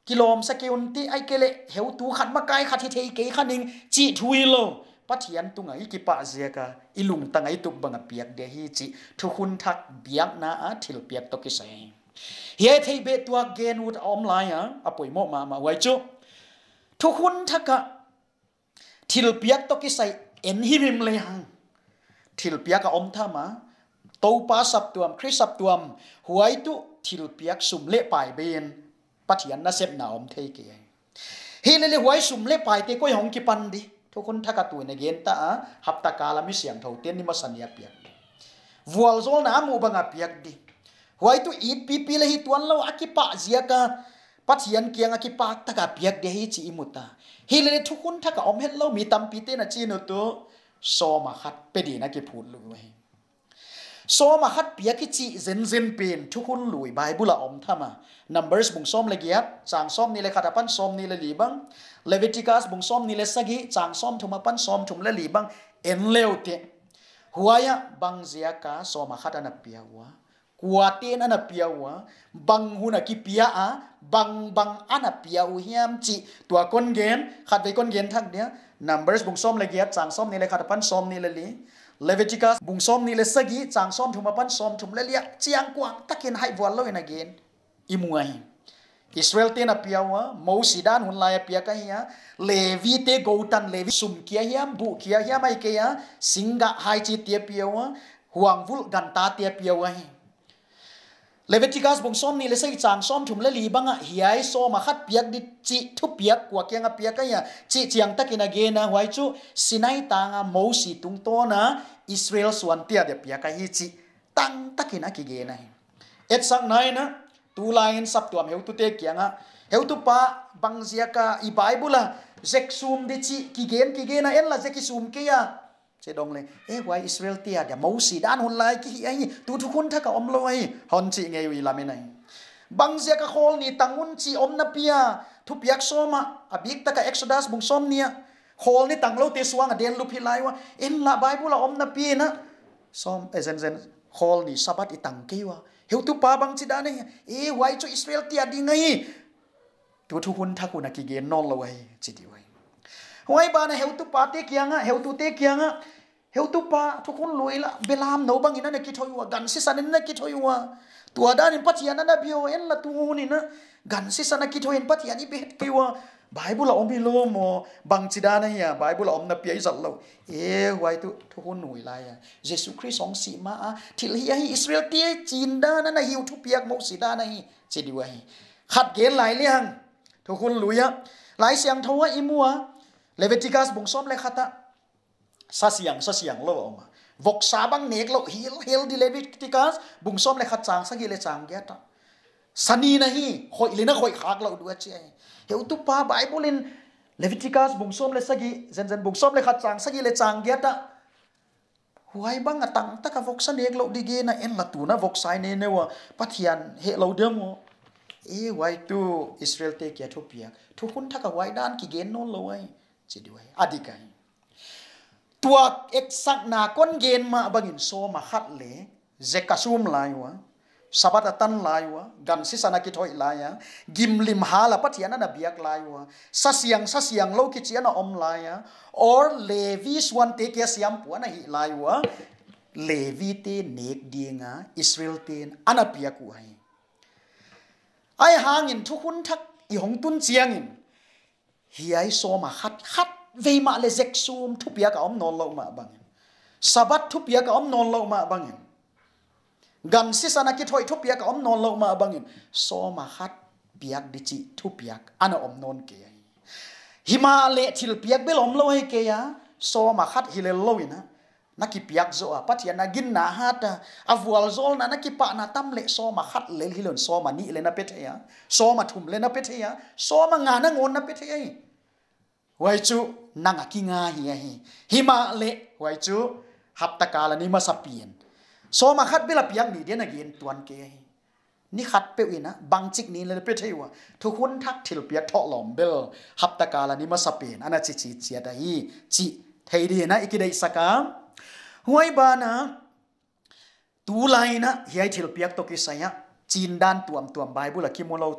กิโลมสกิลที่ไอเกเลเหวตูขัดมาไกขัดที่เทเกขัดนิงจีทุยโลปัทยันตุงไอกิปะเสียกาอิลุงตังไอตุกบังเปียกเดียฮีจีทุกุนทักเบียกนาอาทิลเปียกตกิเสเฮียเทเบตัวเกนวูดออมไลน์อ่ะอป่วยโมมามาไว้จุทุกุนทักะทิลเปียกตกิเสเอ็นฮิริมเลยหังทิลเปียกอมท่ามาโตปาสับตัวมคริสสับตัวมหวยตุทิลเปียกสุ่มเละปลายเบนปัทยันน่าเสพหนาอมเทเกเฮเลเลหวยสุ่มเละปลายเตก้อยหงกิปันดิทุกคนทักตัวในเกณฑ์ตาหับตากาลมิเสียงเท่าเตียนนี่มาสัญญาเปียกวัวโซลน้ำมูบังอาเปียกดิหวยตัวอีดปีปีเลยฮิตวันเราอากิปะเสียกาปัทยันเกียงอากิปะตากาเปียกเดียฮิจีอิมุตาเฮเลเลทุกคนทักอมเห็นเรามีตัมปีเตนะจีนตัวโซมาขัดเปดีนักกิพูดลุยโซมาขัดเปียกจีเซนเซนเป็นทุกคนลุยไบเบิลอมทามา numbers บุงส้มเลยเกียรจางส้มนี่เลยขัดปันส้มนี่เลยลีบังเลวิติกัสบุงส้มนี่เลยสกิจางส้มทุมาปันส้มทุมเลยลีบังเอ็นเลวเตหัวยะบังเสียกาโซมาขัดอันเปียวะกัวเตนอันเปียวะบังหุนักกิเปียอะบังบังอันเปียวเฮียมจีตัวคนเกณฑ์ขัดไปคนเกณฑ์ทักเนี้ย numbers บุงส้มเลยเกียรจางส้มนี่เลยขัดปันส้มนี่เลยลีเลวิติกัสบุงส้มนี่เลยสกิจางส้มทุมาปันส้มทุมเลยลีเจียงกวางตะเกียนให้วัวเลยนะเกณฑ์อิมวยอิสราเอลเตนะเปียวะโมสิดานหุ่นลายเปียกันเฮียเลวีเตโกตันเลวีสุมเกียเฮียบุเกียเฮียไม่เกียสิงกะไฮจีเตียเปียวะห่วงวุลกันตาเตียเปียวะเลวิติกัสบงส้มนี่เลยใส่จางส้มถุมเลลีบังอะเฮียโซมาขัดเปียกดิจิทุเปียกกว่าเกียงเปียกันเฮียจิเจียงตะกินเกนะไว้จูสินัยตางโมสิตุงโตนะอิสราเอลส่วนเตียเดียเปียกันฮีจิตั้งตะกินกิเกนะเอ็ดสักไหนนะตูลายน์สับตัวเฮวตุเตกียงอะเฮวตุปะบังเสียกาอีไบเบิลอะเซ็กซูมดิจิกิเกนกิเกนะเอ็นละเซ็กซูมเกียเจดงเลยเอ้ไว้อิสราเอลเตียเดี๋ยวมูสีด้านหุ่นลายกี่ไอ้ตูทุกคนถ้ากับอมลอยฮอนจีเงยวิลามินัยบังเสียกาโคลนี่ตังหุ่นจีอมนับเปียทุบยักโซมาอบิกตะกับเอ็กซ์ดัสบุงซอมเนี่ยโคลนี่ตังเราเตสวางเดียนลุพิไลวะเอ็นละไบเบิลละอมนับเปียนะซอมเอเซนเซนโคลนี่สับัดอีตังเกียวเฮวตุปาบังจีดานี่เอ้ไว้จูอิสราเอลเตียดีไงตัวทุกคนถ้าคุณนักกิเกนนอนละไว้จีดีไว้ไว้บ้านเฮวตุปาเตกียงอะเฮวตุเตกียงอะเฮวตุปาทุกคนรวยละเบลามโนบังอินันกิทอยัวกันซิสันนันกิทอยัวตัวด้านินปัจจัยนั้นนะเบียวเอ็นละตัวนี่นะกันซิสันนันกิทอยันปัจจัยนี้เบ็ดกิวไบเบิลละอมพิโลโมบังจีดานี่ยไบเบิลละอมนับเปียอิสัลโลเอ้ไว้ตุทุกคนรวยละยาเยซูคริสต์สองสีมาที่เลียอิสราเอลเตียจีนด้านั่นนะฮิวทุเปียกโมสีด้านี่จีดีไว้ขัดเกณฑ์หลายเรื่องทุกคนรวยหลายเสียงทว่าอิมัวเลวิติกัสบุงซ้อมเลยขัดซาเสียงซาเสียงโลออกมาวกซาบังเนกโลฮิลฮิลดิเลวิติกัสบุงซ้อมเลยขัดจางสักกี่เลยจางแก่ตาสันนีนะฮีคอยเลยนะคอยขากเราดูเจ้าเฮวตุปาไบเบิลินเลวิติกัสบุงซ้อมเลยสักกี่เซนเซนบุงซ้อมเลยขัดจางสักกี่เลยจางแก่ตาหวยบังอะตังตะกับวกสันเนกโลดีเกนะเอ็นละตูนะวกไซเนเนวะปัทยันเฮเราเดิมวะเอ้ไว้ตูอิสราเอลเตเกียทุเปียทุกคนถ้ากับไว้ด้านกิเกนโน่นเลยจีดีไว้อดีกันตัวเอกสักนาก้นเกนมาบังอินโซมาขัดเลยเจกัสุมลายวะสับตันลายวะกันซิสานากิทอยลายะกิมลิมฮาลาปัทยานาเบียกลายวะสัสยังสัสยังโลกิจยานาอมลายะ or เลวีสวันเตเกียสยามปัวนาฮิลายวะเลวีเตเนกดีงาอิสราเอลเตนอานาเปียกุไอไอหางินทุกคนทักอีหงตุนเจียงินเฮียโซมาขัดขัดเวมาเลเซ็กซูมทุบยากอมนอนลงมาบังสบัดทุบยากอมนอนลงมาบังกันซิสานากิทอยทุบยากอมนอนลงมาบังโซมาขัดเปียกดิจิทุบยากอันอมนอนเกียหิมาเลทิลเปียกเบลอมลอยเกียโซมาขัดฮิเลลอยนะนักกิเปียกโซอาปัจจัยนักกินนาฮัดอาวัลโซลนะนักกิปะนาตั้มเลโซมาขัดเลฮิลนโซมานี่เลนะเปเทียโซมาทุ่มเลนะเปเทียโซมางานนังอนนะเปเทียไว้จูนังกิงาเฮียหิมาเลไว้จูหับตะกาลนี่มาสับเปลี่ยนโซมาขัดเบลเปียกนี่เดียนักเรียนตัวนเกยนี่ขัดเปวินะบางจิกนี่เลยเปเทียวทุกคนทักทิลเปียกทอหลอมเบลหับตะกาลนี่มาสับเปลี่ยนอันนั้นจิจิเสียดายจิเทียดีนะอีกได้สักการหวยบานะตูไลนะเฮียทิลเปียกตกิสายะจีนด้านตัวมตัวมไบเบิลคิโมโลตัม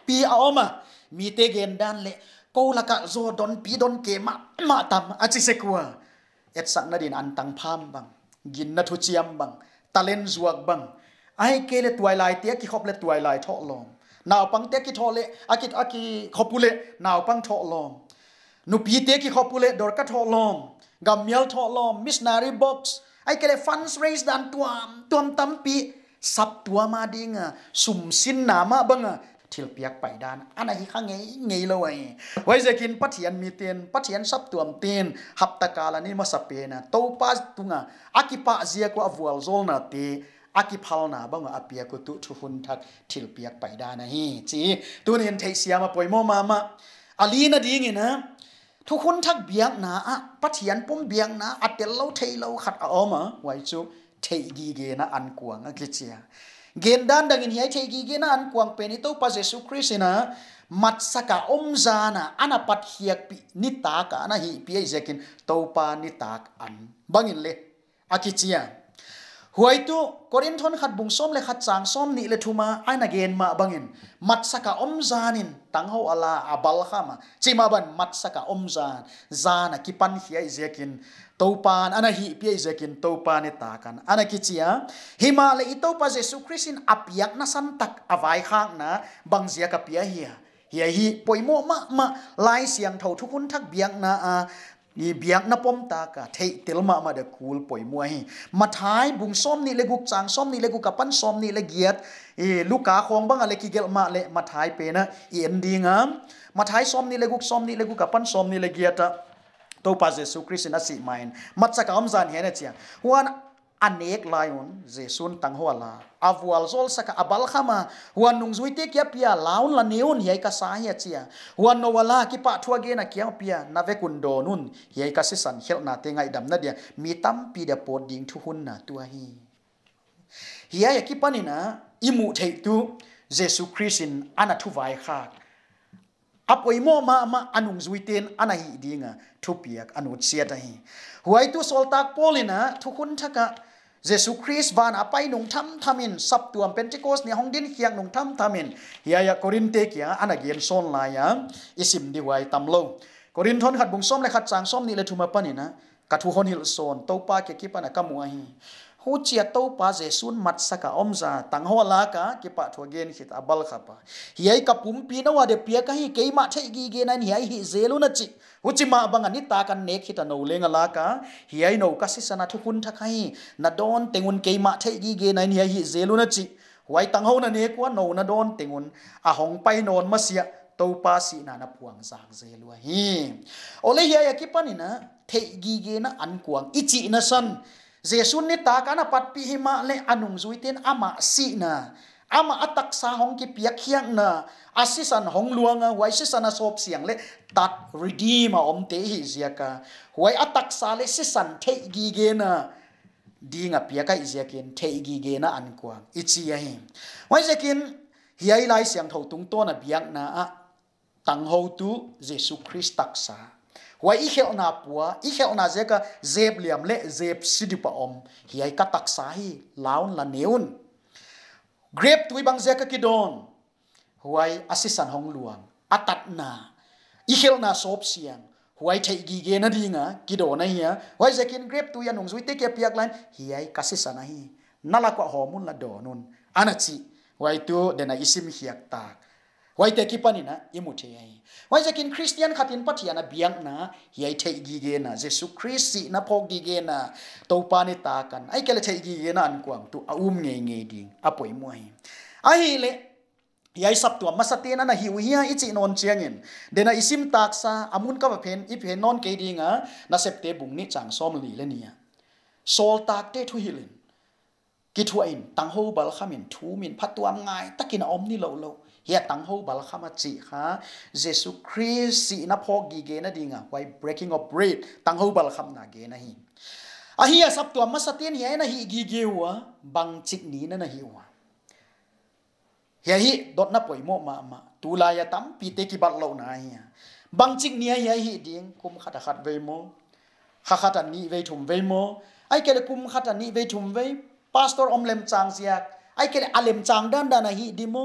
ปีเอามามีเตเกนดันเละกูละกะโซดอนปีดอนเกมามาตามอาจิเซกัวเอ็ดสักนาดินอันตังพามบังกินนัทุเจียมบังตะเลนจวกบังไอ้เกเลตัวไลเตียกิขบเลตัวไลทอลองนาวปังเตียกิทอเลอากิอากิขบุเลนาวปังทอลองนุปีเตียกิขบุเลดอร์กัททอลองกัมเมลทอลองมิสนารีบ็อกซ์ไอ้เกเลฟันส์เรสดันตัวตัวตั้มปีสับตัวมาดิงะสุ่มสินนามาบังะทิลเปียกไปดานอันไหนข้างไงไงเลยไว้จะกินปัทยันมีเตียนปัทยันสับตัวเตียนหับตะกาลนี่มาสเปนะโตปัสตุงะอากิปะเซียกว่าวัวโซลนาเตอากิพัลนาบังะอเปียกุตุทุหุนทักทิลเปียกไปดานนะฮีจีตัวนี้เทเสียมาป่วยโมมามาอาลีนาดีไงนะทุกคนทักเบียงนะอะปัทยันปุ่มเบียงนะอัดเดลเราเทเราขัดเอามาไว้จูเทกีเกนะอันกวงอะกิเจียเกณฑ์ด้านดังนี้ให้เทกีเกนะอันกวงเป็นนิโตปัจเจสุคริสต์นะมัดสกาอมจานะอันอปัดเฮียกปินิตากะนะฮีปีไอเจกินโตปานิตากอันบังอินเลอะกิเจียหวยตุกอรินทอนขัดบุงส้มเลยขัดจางส้มนี่เลยทุมาไอ้นักเกณฑ์มาบังอินมัดสกาอมจานินตั้งเขาอัลลาอับลข้ามาจิมาบันมัดสกาอมจานจานะกิปันเฮียไอเจกินโตปานอันฮีปีเจกินโตปานิตากันอันกิเจียฮิมาเลอิโตปาเจสุคริสต์อับยักนัสันตักอวัยข้างนะบังเสียกับเปียเฮียเฮียฮีป่วยโมมามาลายเสียงเท่าทุกคนทักเบียงนะอ่านี่เบียงนับปมตากะเทติลมามาเดคูลป่วยมวยมาท้ายบุงส้มนี่เลกุกจางส้มนี่เลกุกับปั้นส้มนี่เลเกียดเอลูกกาของบังอะไรกิเกลมาเลมาท้ายเปนะเอ็นดีงามมาท้ายส้มนี่เลกุกส้มนี่เลกุกับปั้นส้มนี่เลเกียดโตปาเจสุคริสต์นัสิมายน์มัดสกามจานเห็นเจียวันอันเอกลายอนเจสุนตังหัวลาอาวลโซลสกอับลขามาวันนุงจุยเตกียเปียลาวน์ละเนียนเฮียกษาเฮียเจียวันโนวลากิปะทัวเกนักเกียเปียนาเวกุนโดนุนเฮียกษสันเฮลนาเตงไงดำนัดเดียมีตั้มปีเดปอดดิงทุหุนนาตัวฮีเฮียยกิปานินะอิมุเทตุเจสุคริสต์อันทุไวขากอัปวยโมมามาอนุงจุยเตนอันไหดีงะทุเปียกอนุเสียได้หวยตุโซลตากโพลินะทุกคนทักะเจสุคริสต์วานอไปนุงทำทำมินสับตัวเป็นจิโกสเนี่ยห้องดินเคียงนุงทำทำมินเฮียกอรินเตกียอันเกียนโซนลายอิสิมดีไว้ตำโลกอรินทอนขัดบุงส้มเลยขัดจางส้มนี่เลยทุมาปนินะกัทุฮอนฮิลโซนโตปาเกกิปนะกมัวฮีหูเจียโตปาเจสุนมัดสกาอมซาตังหัวลากะกิปะทัวเกนขิดอับลขับเฮียกับปุ่มปีนว่าเดเปียกะฮีเกยมาเทกีเกนันเฮียฮิเซลุนจิหุจิมาบังอันนี้ตากันเนกขิดโนเลงลากะเฮียโนกัสิสนาทุกุนทักให้นาดอนเตงุนเกยมาเทกีเกนันเฮียฮิเซลุนจิไว้ตังหัวนันเนกว่าโนนาดอนเตงุนอาหงไปนอนมาเสียโตปาสีนานาพวงสางเซลัวฮีโอเลเฮียกิปานินะเทกีเกนะอันกวงอิจินะซันเจสุนนี่ตากันปัดปีหิมาเลอนุงจุยเตนอามาสีนะอามาอัตักษาหงกิเปียกเขียงนะอาศิสันหงลวงไว้ศิสันสอบเสียงเลตัดรีดีมาอมเตหิเสียกะไว้อัตักษาเลศิสันเทกีเกนะดีงะเปียกไอเสียกินเทกีเกนะอันกวงอิจิยะหิไว้จะกินเฮียไลเสียงเท่าตุงตัวนะเบียกนะตังหูตุเยซูคริสต์ตักษาว่าอีเขลนาปัวอีเขลนาเจก็เจ็บเหลี่ยมเละเจ็บสิดิปอมเฮียก็ตักษาฮีลาวน์ละเนียนเกรบตุยบังเจก็กิดอนหวยอาศิสันหงหลวงอัตัดนาอีเขลนาสอบเสียงหวยเทกีเกนดีงะกิดอนนะเฮียหวยเจกินเกรบตุยอันหงสุยเตเกียเปียกไลน์เฮียก็ศิสันนะฮีนั่นละกว่าหอมุนละดอนุนอันนั้นสิไว้ตัวเดนอิสิมเฮียกตากไว้แต่กิปานี่นะอิมุเทียไว้จะกินคริสเตียนขัดอินปัทยานะเบียงนะเฮียเทกีเกนะเจสุคริสต์นะพอกีเกนะโตปานิตากันไอ้เกลเทกีเกนะอันกวางตัวอุ้มเงยเงยดิ่งอป่วยมวยไอ้เละยายสับตัวมาสเตนะนะหิวเฮียอิจินอนเชียงเงินเดนะอิสิมตากซาอามุนกับเพนอิเพนนอนเกดิ่งอ่ะนะเซปเตบุงนี่จังซ้อมลีเลเนียโซลตากเตทุฮิลินกิทัวอินตังโฮบัลขามินทูมินพัดตัวง่ายตะกินอมนี่โลโลเฮียตังโฮบัลขามาจิค่ะเยซูคริสต์นะพอกีเกนะดิ่งอ่ะไว้ breaking of bread ตังโฮบัลขามนาเกนะฮีอ่ะเฮียสับตัวมาสเตียนเฮียนะฮีกีเกวะบังจิกนี้นะนะฮีวะเฮียฮีดดนะป่วยโมมามาตุลายตัมปีเตกิบัลโลนะเฮียบังจิกเนียเฮียฮีดิ่งคุมขัดขัดเวโมขัดขัดนี้เวทุมเวโมไอ้เกลคุมขัดนี้เวทุมเวพาสตอร์อมเลมจางเสียไอ้เกลอเลมจางด้านด้านฮีดิโม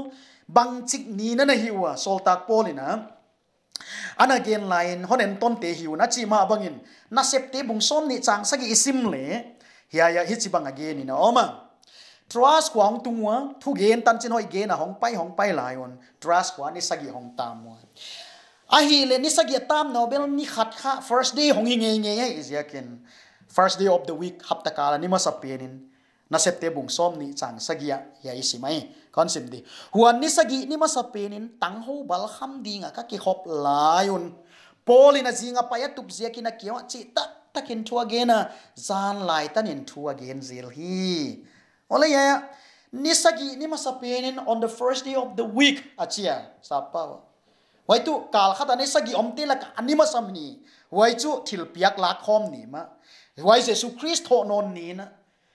บังจิกนี้นั่นหิวโซลตักโปลินะอันเกนไลน์ฮอนเอนต้นเตหิวนะจีมาบังอินน่าเสพเตบุงส้มนี่จังสักอิซิมเล่เฮียฮิจิบังอเกนี่นะอ๋อมาทรัสขวางตัวทุกเกนตันจินหอยเกนนะห้องไปห้องไปหลายวันทรัสขวานี่สักห้องตามวันอาฮีเลนี่สักตามโนเบลนี่ขัดข้า first day ห้องเงี้ยเงี้ยอิสยาเกน first day of the week ฮับตะการนี่มาสับเปนินน่าเสพเตบุงส้มนี่จังสักยะเฮียอิสิไหมคอนเซปต์ดีหัวนี่สักนี่มาสับเปนินตั้งหูบัลคัมดีงะก็เกี่ยวกับหลายวันโพลินาจิงะไปตุบเสียกินักเกี่ยวจิตตะกินทัวเกนะจานไลตันอินทัวเกนซิลฮีโอเลยะนิสกีนี่มาสเปนิน on the first day of the week อาเชียสับเปล่าไว้ตุกาลขัดนิสกีอมตีละอันนี้มาสำนีไว้จุทิลเปียกลักคอมนี่มาไว้เยซูคริสต์โทนนนี่นะ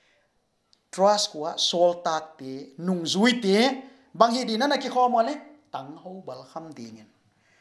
trust ว่าโซลตักเตนุ่งจุยเตบางทีดีนั่นนักขี้ข้อมาเลยตั้งหูบัลคัมดีเงิน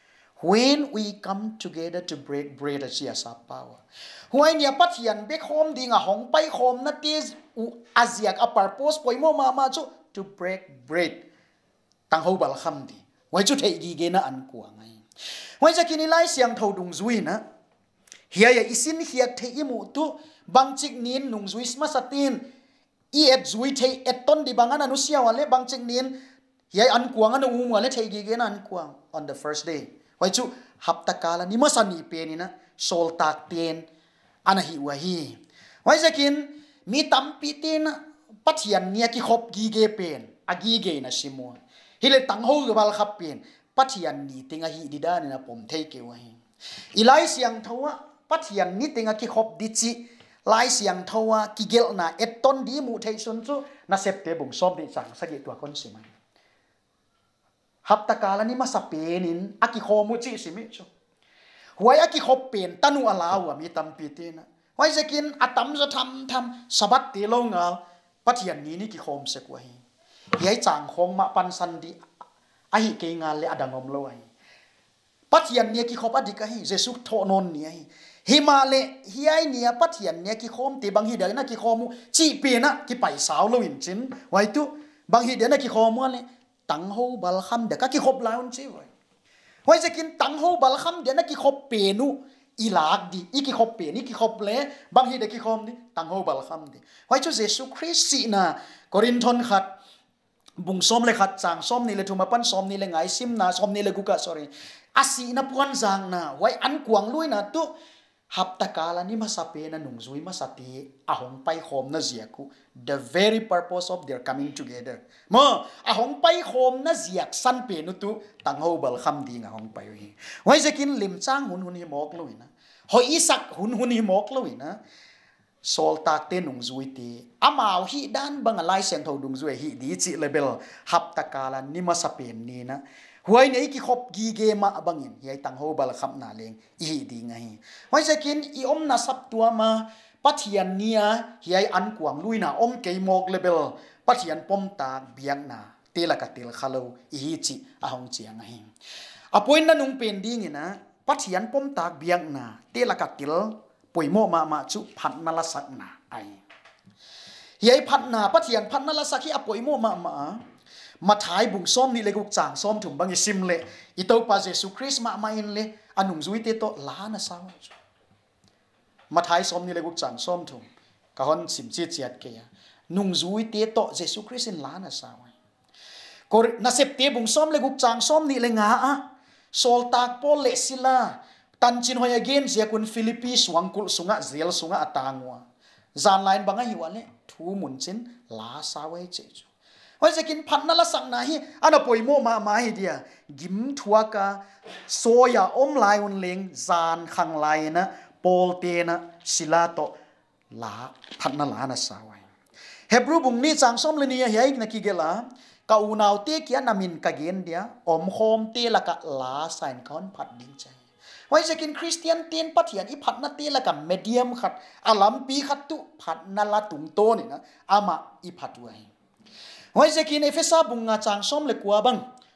when we come together to break bread อาเชียสับเปล่าหัวเนี่ยปัจจัยเบคโฮมดีงะห้องไปโฮมนั่นที่อาเซียกอัปปาร์โพสปอยโมมามาจุ to break bread ตั้งหูบัลคัมดีไว้จุดเฮกีเกนะอันกวางไงไว้จะกินไล่เสียงเท่าดุงจุยนะเฮียอิสินเฮียเทอิมุตุบางจิกนินนุงจุยสมาสตินอีเอ็ดจุยเทเอ็ดต้นดีบางอันอนุเสียวอะไรบางจิกนินเฮียอันกวางอันอุ้มอะไรเทกีเกนะอันกวาง on the first dayไว้จุฮับตะกาลนี่มาสันนิเปนี่นะโซลตักเตียนอันหิวฮีไว้จะกินมีตั้มปีตินปัจจัยเนี่ยกี่ขบกีเกเป็นอากีเกนะชิมัวฮิเลตังหูกับบาลขับเป็นปัจจัยนี้ติงอาฮีดีด้านี่นะผมเทเกวฮีอีไลเสียงทัวปัจจัยนี้ติงอากี่ขบดิจิไลเสียงทัวกิเกลนะเอ็ดต้นดีมูเทชนจูน่าเสพเตบุงส้มดิจังสักตัวคนสิมันฮับตะกาลนี่มาสเปนินอากิโคมุจิสิมิชหวยอากิโคเป็นตันุอาลาวมีตัมปีตินะหวยจะกินอาตัมจะทำทำสบัดตีลงเอาปัจจัยนี้นี่กิโคมเสกว่าเฮียจางคงมาปันสันดีอาหิเกงานเลยอดังอมลอยปัจจัยนี้กิโคปอดีกันเจสุโทนนเนี่ยฮิมาเลเฮียเนี่ยปัจจัยนี้กิโคมตีบางทีเดียวนะกิโคมุจีเปียนะกิไปสาวลวินจินไว้ตุบางทีเดียวนะกิโคมัวเลยตั้งหูบัลคัมเด็กกี่ขบลายวันชีวไว้จะกินตั้งหูบัลคัมเดี๋ยวนักกี่ขบเปนูอีหลักดีอีกี่ขบเปนี่กี่ขบเล่บางทีเด็กกี่ขบนี่ตั้งหูบัลคัมดีไว้ช่วยเยซูคริสต์สินะกอรินทอนขัดบุงส้มเลยขัดจางส้มนี่เลยทุ่มปั้นส้มนี่เลยไงซิมนะส้มนี่เลยกุกะ sorry อาศีนะพวนจางนะไว้อันกวางลุยนะตุฮับตะกาลนี่มาสเปนะนุ่งจุยมาสติอาหงไปโฮมนะเจียกุ the very purpose of their coming together มออาหงไปโฮมนะเจียกสันเปนุตุตั้งหูบัลคัมดีงาหงไปวิ่งไว้จะกินลิมจ้างหุนหุนหิมอกลุยนะหอยอีสักหุนหุนหิมอกลุยนะโซลตาเตนุ่งจุยตีอามาฮิด้านบังอะไรเสียงเท่าดุงจุยฮิดีจิเลเบลฮับตะกาลนี่มาสเปนนี่นะหวยเนี่ยกี่ขบกีเกมาบังอินยัยตั้งหูบัลคัมนาเลงอีดีไงไว้จะกินอีอมนาสับตัวมาปัจจัยนี้ยัยอันกวางลุยนะอมเกยมอกเลเบลปัจจัยปมตาเบียงนาเตละกัเตลคาลูอีจิอาหงเจียงไงอภัยนั่นนุ่งเป็นดีไงนะปัจจัยปมตาเบียงนาเตละกัเตลป่วยโมมามาจุพันนาลสักนาไอยัยพันนาปัจจัยพันนาลสักที่อภัยโมมามามาถ่ายบุงส้มนี่เลยกุกจางส้มถุงบางยิมเลยอีโตปาเจสุคริสมามาอินเลยอันนุ่งจุยเตโตล้านะสาวมาถ่ายส้มนี่เลยกุกจางส้มถุงกะฮอนสิมจีเจียดเกียนุ่งจุยเตโตเจสุคริสล้านะสาวก็น่าเสพเตบุงส้มเลยกุกจางส้มนี่เลยงาอะโซลตากโปเลสิลาตันจินหอยเกนเสียกุนฟิลิปปีสวังกุลสุงะเซลสุงะอัตางวะจานไลน์บางอย่างเลยทูมุนจินลาสาวเจจูไว้จะกินพันนั่นละสังนาฮีอันนั้นป่วยโมมามาให้เดียกิมทัวกาโซยาอมลายอุนเลงจานขังลายนะโปลเตนะศิลาโตลาพันนั่นละนะสาวเฮบรูบุงนี่จางส้มเลยนี่เฮียนักกิเกล่ากาอูนาวเตกียนามินกาเกนเดียอมโฮมเตละกะลาไซน์คอนพัดดิ้งใจไว้จะกินคริสเตียนเตียนปัทยันอีพัดนาเตละกะเมเดียมขัดอาลัมปีขัดตุพัดนั่นละตุงโตนี่นะอามาอีพัดไว้ไว้จะกินเอเฟซ่าบุงงาจางส้มเลยกว่าบัง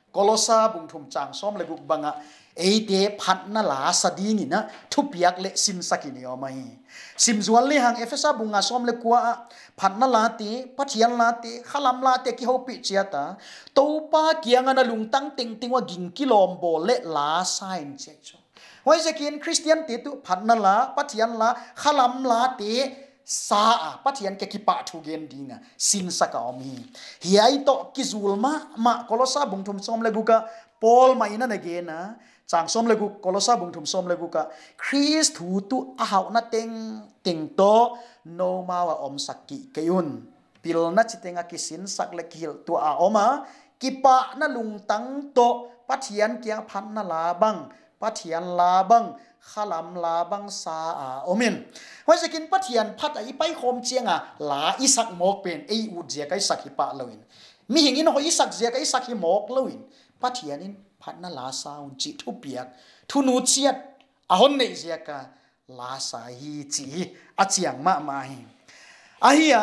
kolosa bung thum chang som le guk banga eite phat na la sading ina thu piak le sin sakini omai sim zual le hang efesa bunga som le kwa phat na la ti pathian la ti khalam la te ki hopi chiata to pa kianga na lung tang ting ting wa ging kilom bol le la sign che cho hoi je kin christian ti tu phat na la pathian la khalam la ti sa a pathian ke ki pa thu gen dinga sin saka omi hiai to ki zulma ma kolosa bung thum som le guka Paul ma ina na ge na chang som le gu kolosa bung thum som le gu ka Christ thu tu a hau na teng ting to no ma wa om sakki kayun pil na chitenga ki sin sak le kil tu a oma ki pa na lung tang to pathian kyang phan na la bang pathian la bang khalam la bang sa a omin hoi sekin pathian phat ai pai khom chianga la isak mok pen ei u je kai sakhi pa loin mi hingin ho isak je kai sakhi mok loin pathianin phat na la saun chi thu piak thu nu chiat a hon nei je ka la sa hi chi a chiang ma ma hi a hiya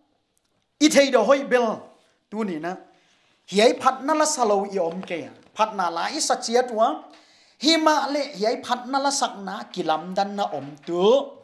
i thei do hoi bel tu ni na hiai phat na la salo i om ke phat na la i sa chiat wa hima le hiai phat na la sak na kilam dan na om tu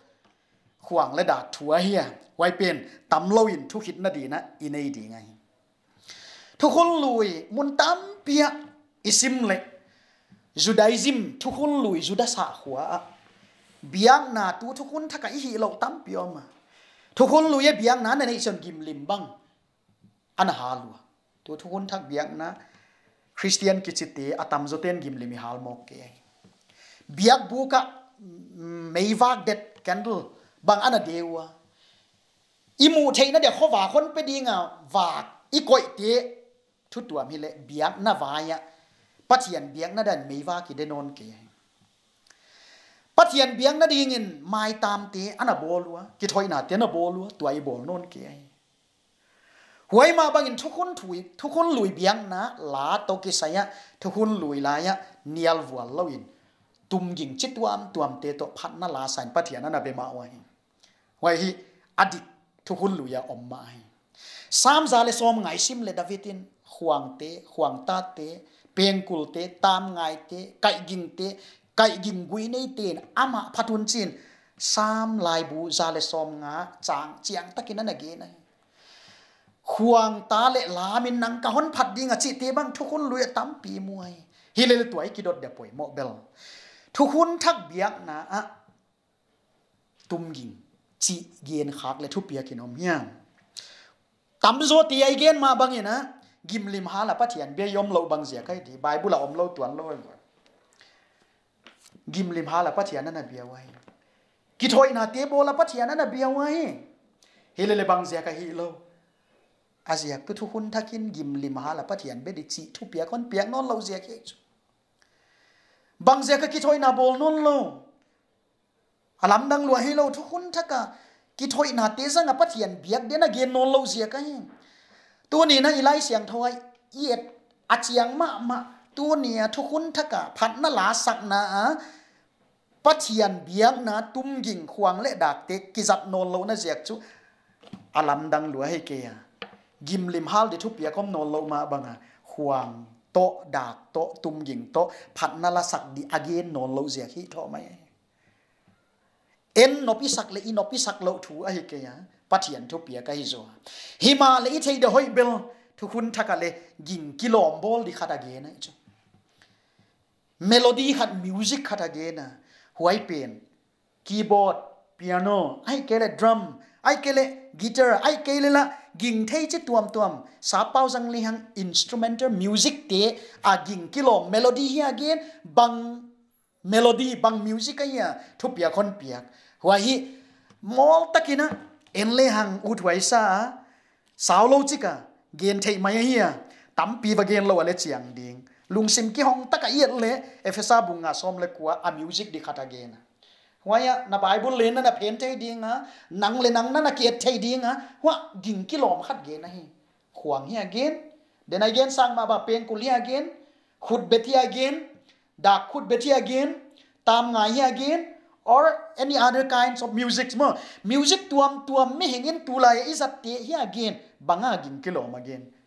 khuang le da thua hiya wai pen tam loin thu khit na di na i nei di ngaiทุกคนลุยมุนตั้มเปียอิสิมเล็กจุดาอิซิมทุกคนลุยจุดาสาหัวเบียงนาตูทุกคนถ้ากับอิฮิโลตั้มเปียมาทุกคนลุยเบียงนาในชนกิมลิมบังอันฮาลัวตัวทุกคนทักเบียงนะคริสเตียนกิจติอาตัมโจเตนกิมลิมิฮาลมอกเกยเบียกบุกะไม่วากเด็ดแคนดลบางอันเดียวอิมูเทนนะเดี๋ยวเขาว่าคนไปดีงาวากอีกอยเตะทุตัวมีเละเบียกน่าวายะปัทยันเบียกน่าดันไม่ว่ากิเดนนเกยปัทยันเบียกน่าดีเงินไม่ตามเตะอันน่ะบอลัวกิถอยน่ะเตะน่ะบอลัวตัวไอ้บอลนนเกยหวยมาบางอินทุกคนถุยทุกคนลุยเบียกนะลาโตกิสายะทุกคนลุยลายะเนียลวัวลาวินตุ่มยิงจิตตัวมตัวมเตะตัวพัดน่าลาสันปัทยันนั่นน่ะเบมาไว้ไว้ที่อดีตทุกคนลุยอะอมมาสามจาเลสอมไงซิมเลดาวิดินขวางเตะขวางตาเตะเปียงกุลเตะตามไงเตะไก่ยิงเตะไก่ยิงกุยในเตะอามาพัทุนจินสามลายบูจาเลสอมงาจางเจียงตะกินนั่นเองนะขวางตาเลลามินนังกะฮอนผัดดิงอ่ะจิเตบังทุกคนลุยตั้มปีมวยฮิเลเลตัวไอ้กิดดเดียป่วยโมเบลทุกคนทักเบียกนะอะตุมยิงจิเย็นคักเลยทุบเบียกินอมเฮียงตั้มโซตีไอเกนมาบางอย่างนะกิมลิมฮาละพัทยันเบียยอมเราบางเสียใครดีใบบุหรี่อมเราตัวเรากิมลิมฮาละพัทยันนั่นน่ะเบียไว้กิถอยนาเตโบละพัทยันนั่นน่ะเบียไว้เฮเลเลบางเสียใครฮีโลอาเซียก็ทุกคนทักกินกิมลิมฮาละพัทยันเบดิจิทุบเปียคนเปียกนอนเราเสียแค่บางเสียก็กิถอยนาโบลนอนเราอาลัมดังลัวให้เราทุกคนทักกะกิถอยนาเตซังกับพัทยันเบียกเดน่ะเกนนอนเราเสียกันตัวนี้นะอีไลเสียงถอยเอียดอาเจียงมามาตัวนี้ทุกคนทักกะพัดน่าลาสักนะพัทยันเบียกนะตุ้มยิงควงเละดักเตกิจัดนอนเรานะเสียจุอาลัมดังลัวให้เกียกิมลิมฮาลเดทุบเปียก็นอนเรามาบังอ่ะควงโตดักโตตุ้มยิงโตพัดน่าลาสักดีอาเกนนอนเราเสียขี้ท้อไหมเอ็นนพิสักเลยอินพิสักเราถูไอ้เกียปัทยันทุบเปียก็ฮิโซฮิมาเลยที่เดหอยเบลทุกคนทักเลยยิงกิโลมบอลดิขัดเกนะจ๊ะเมโลดี้ขัดมิวสิกขัดเกนะหัวไอเป็นคีย์บอร์ดเปียโนไอเกลดรัมไอเกลกีตาร์ไอเกลละยิงเทจิตัวมตัวมสาเปาจังเลยหังอินสตูเมนต์มิวสิกเตะอายิงกิโลเมโลดี้เฮียเกนบังเมโลดี้บังมิวสิกก็เฮียทุบเปียคนเปียกหัวฮีมอลตะกินะเอ็นเลยหังอุดไว้ซาสาวโลจิกะเกนเทมาเฮียตั้มปีบะเกนโลอะไรเจียงดิงลุงซิมกี้ห้องตะกะเอียดเลยเอฟเอซ่าบุงอาซอมเลยกัวอะมิวสิกดิขัดเกนะหัวยะนับไอบุลเลนนั่นน่ะเพนเทดิงอ่ะนังเลยนังนั่นน่ะเกียรเทดิงอ่ะว่ายิงกิโลมขัดเกนนะฮีขวางเฮียเกนเดนไอเกนสร้างมาบะเปียงกุลียเกนขุดเบทียเกนดักขุดเบทียเกนตามไงเฮียเกนor any other kinds of music mo music tuam tuam me hingin tulai isat te hi again banga gin kilo again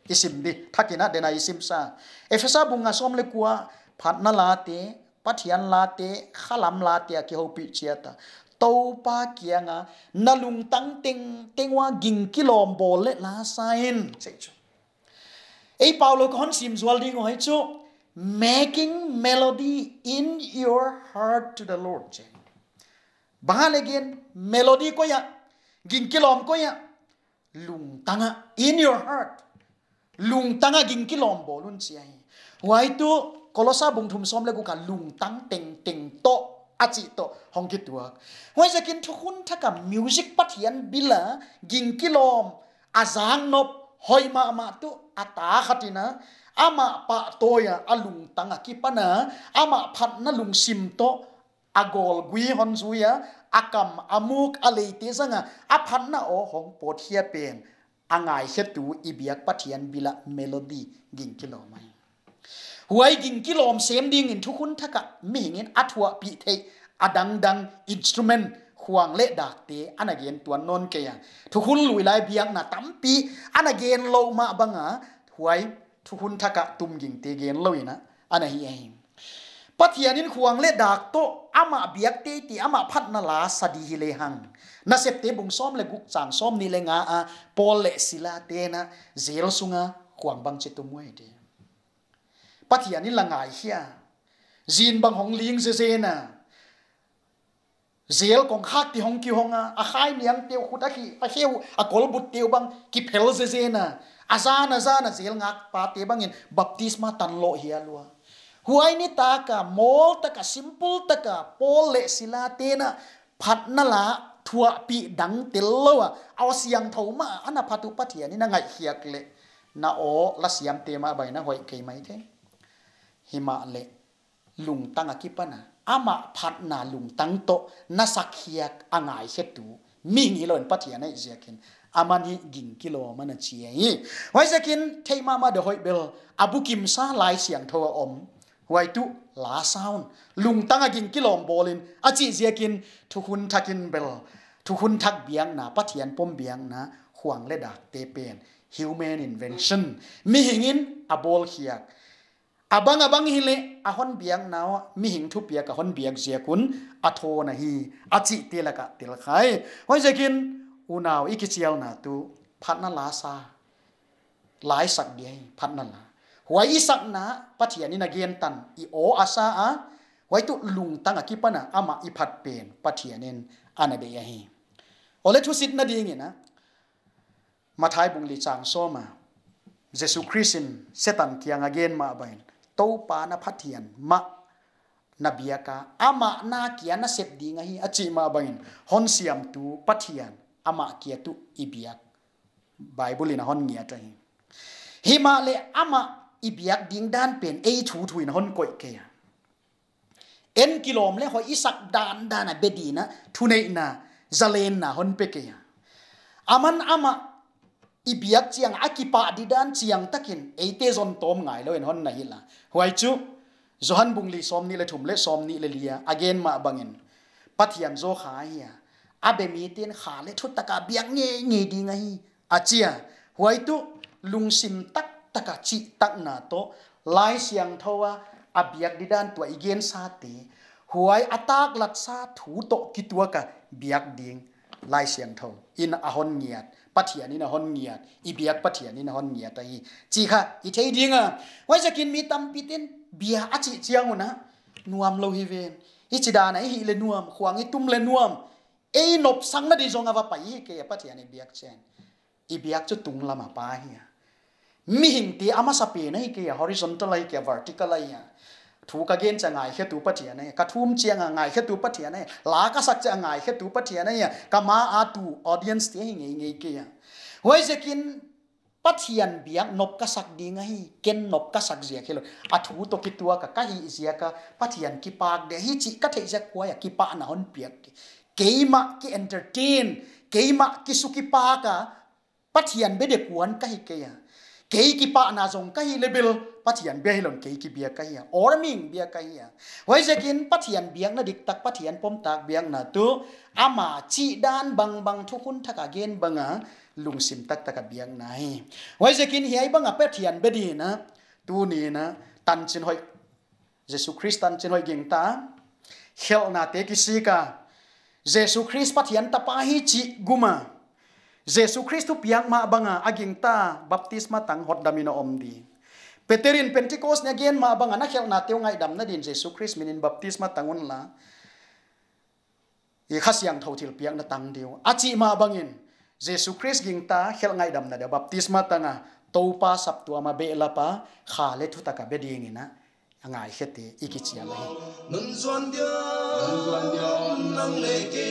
isim di thakina dena isim sa efesa bunga som le kwa phatna late pathian late khalam late ki hopi chiata to pa kianga nalung tang teng tengwa ging kilom bol le la sain chechu ei paulo kon sim zwal ding hoi chu making melody in your heart to the Lord che bahal again melody ko ya ging kilom ko ya lung tanga in your heart lung tanga ging kilom bolun chiai wai tu kolosa bung thum som le ku ka lung tang teng teng to achi to hong ki tua wai jakin thukun thaka music pathian bila ging kilom azang nop hoi ma ma tu ata khatina ama pa toya alung tanga ki pana ama phat na lung sim to agol gui hon zuya akam amuk aleite sanga aphan na o hong pot hia pen angai hetu ibiak pathian bila melody ging kilomai huai ging kilom sem ding in thukun thaka mingin athua pi the adang dang instrument huang le dak te anagen tuan non ke ya thukun lui lai biak na tampi anagen lo ma banga huai thukun thaka tum ging te gen loina anahi ai pathianin huang le dak to ama biak te ti ama phat na la sadi hi le hang na sep te bung som le guk chang som ni le nga a pol le sila te na zel sunga huang bang che tu muai de pathianin la ngai hia zin bang hong ling ze ze na zel kong khak ti hong ki honga a khai niang teu khuta ki a heu a kol but teu bang ki phel ze ze na azana azana zel ngak pa te bangin baptisma tan lo hia lua huai ni ta ka mol ta ka simple ta ka pol le sila te na phat na la thua pi dang tel lo a aw siang tho ma ana phatu pathia ni na ngai hiak le na o la siam te ma bai na hoi ke mai the hima le lung tang a ki pana ama phat na lung tang to na sakhiak angai hetu mi ngi lon pathia na jekin amani ging kilo mana chiai wai jakin theima ma de hoi bel abukim sa lai siang tho om wai tu la sound lung tanga ging kilom bolin achi jekin thukun thakin bel thukun thak biang na pathian pom biang na huang le dak te pen human invention mi hingin abol khiak abang abang hile ahon biang naw mi hing thu pia ka hon biak jeakun atho na hi achi telaka tel khai wai jakin unaw ikichial na tu phatna la sa lai sak dei phatna la huai isak na pathiani na gen tan i o asa a huai tu lung tang a kipana ama i phat pen pathianin ana de hi ole thu sit na ding ina mathai bungli chang soma jesu christin setan kiang again ma bain to pa na pathian ma nabiaka ama na kia na sep ding hi achi ma bain hon siam tu pathian ama kia tu ibiak bible ina hon ngia ta hi hima le ama ibiak ding dan pen ei thu thuin hon koi ke ya en kilom le hoi isak dan dan a bedina thunei na zalen na hon pe ke ya aman ama ibiak chiang akipa di dan chiang takin eite zon tom ngai lo en hon na hila huai chu johan bungli som ni le thum le som ni le lia again ma bangin pathian zo kha ya abe mi ten kha le thu taka biak nge nge ding hi achia huai tu lungsim tak taka chi tak na to lai siang thowa abiak didan to igen sa te huai atak lat sa thu to kitua ka biak ding lai siang tho in ahon ngiat pathian in ahon ngiat ibiak pathian in ahon ngiat ai chi kha i thei dinga wai jakin mi tam pitin bia achi chiang una nuam lo hi ven hi chida na hi le nuam khuang i tum le nuam ei nop sang na di zonga va pai ke pathian i biak chen ibiak chu tung lama pa hi mi hing ti ama sape na hi ke horizontal ai ke vertical ai ya thu ka gen changai he tu pathian ai ka thum chianga ngai he tu pathian ai la ka sak cha ngai he tu pathian ai ka ma a tu audience te hi ngei ngei ke ya hoi jekin pathian biak nop ka sak ding ai ken nop ka sak zia khelo a thu to ki tua ka ka hi zia ka pathian ki pak de hi chi ka thei ja kwa ya ki pa na hon piak keima ki entertain keima ki suki pa ka pathian be de kuan ka hi ke ya kei ki pa na zong ka hi level ปัทยันเบียฮิลอนเกกิเบียกันยังออร์มิงเบียกันยังไว้จะกินปัทยันเบียงนะดิกตักปัทยันปมตักเบียงนะตัวอามาจีดานบังบังทุกคนทักเกนบังอ่ะลุงสิมตักตักเบียงไหนไว้จะกินเฮียบังอ่ะเป็ดยันเบดีนะตัวนี้นะตันจินหอยเยซูคริสต์ตันจินหอยเก่งตาเฮลนาเตกิสิกาเยซูคริสต์ปัทยันตาปาฮิจิกุมาเยซูคริสต์ทุเปียงมาบังอ่ะอากิงตาบัพติศมาตังฮอดดามิโนอมดีเปเตรินเพนติโคสเนี่ยเกณฑ์มาบังอ่ะนักเฮลนาเตียวไงดำนั่นดินเยซูคริสต์มินินบัพติศมาตังวันละอีขัสยังเท่าที่เปียงนั่นตังเดียวอาจิมาบังอินเยซูคริสต์กิงตาเฮลไงดำนั่นเดียวบัพติศมาตังอ่ะโตปาสับตัวมาเบลปาขาเลทุตะกับเบดีงินะง่ายเฮ็ดอีกิจยังไง nun xuân dia nun xuân dia nang le ke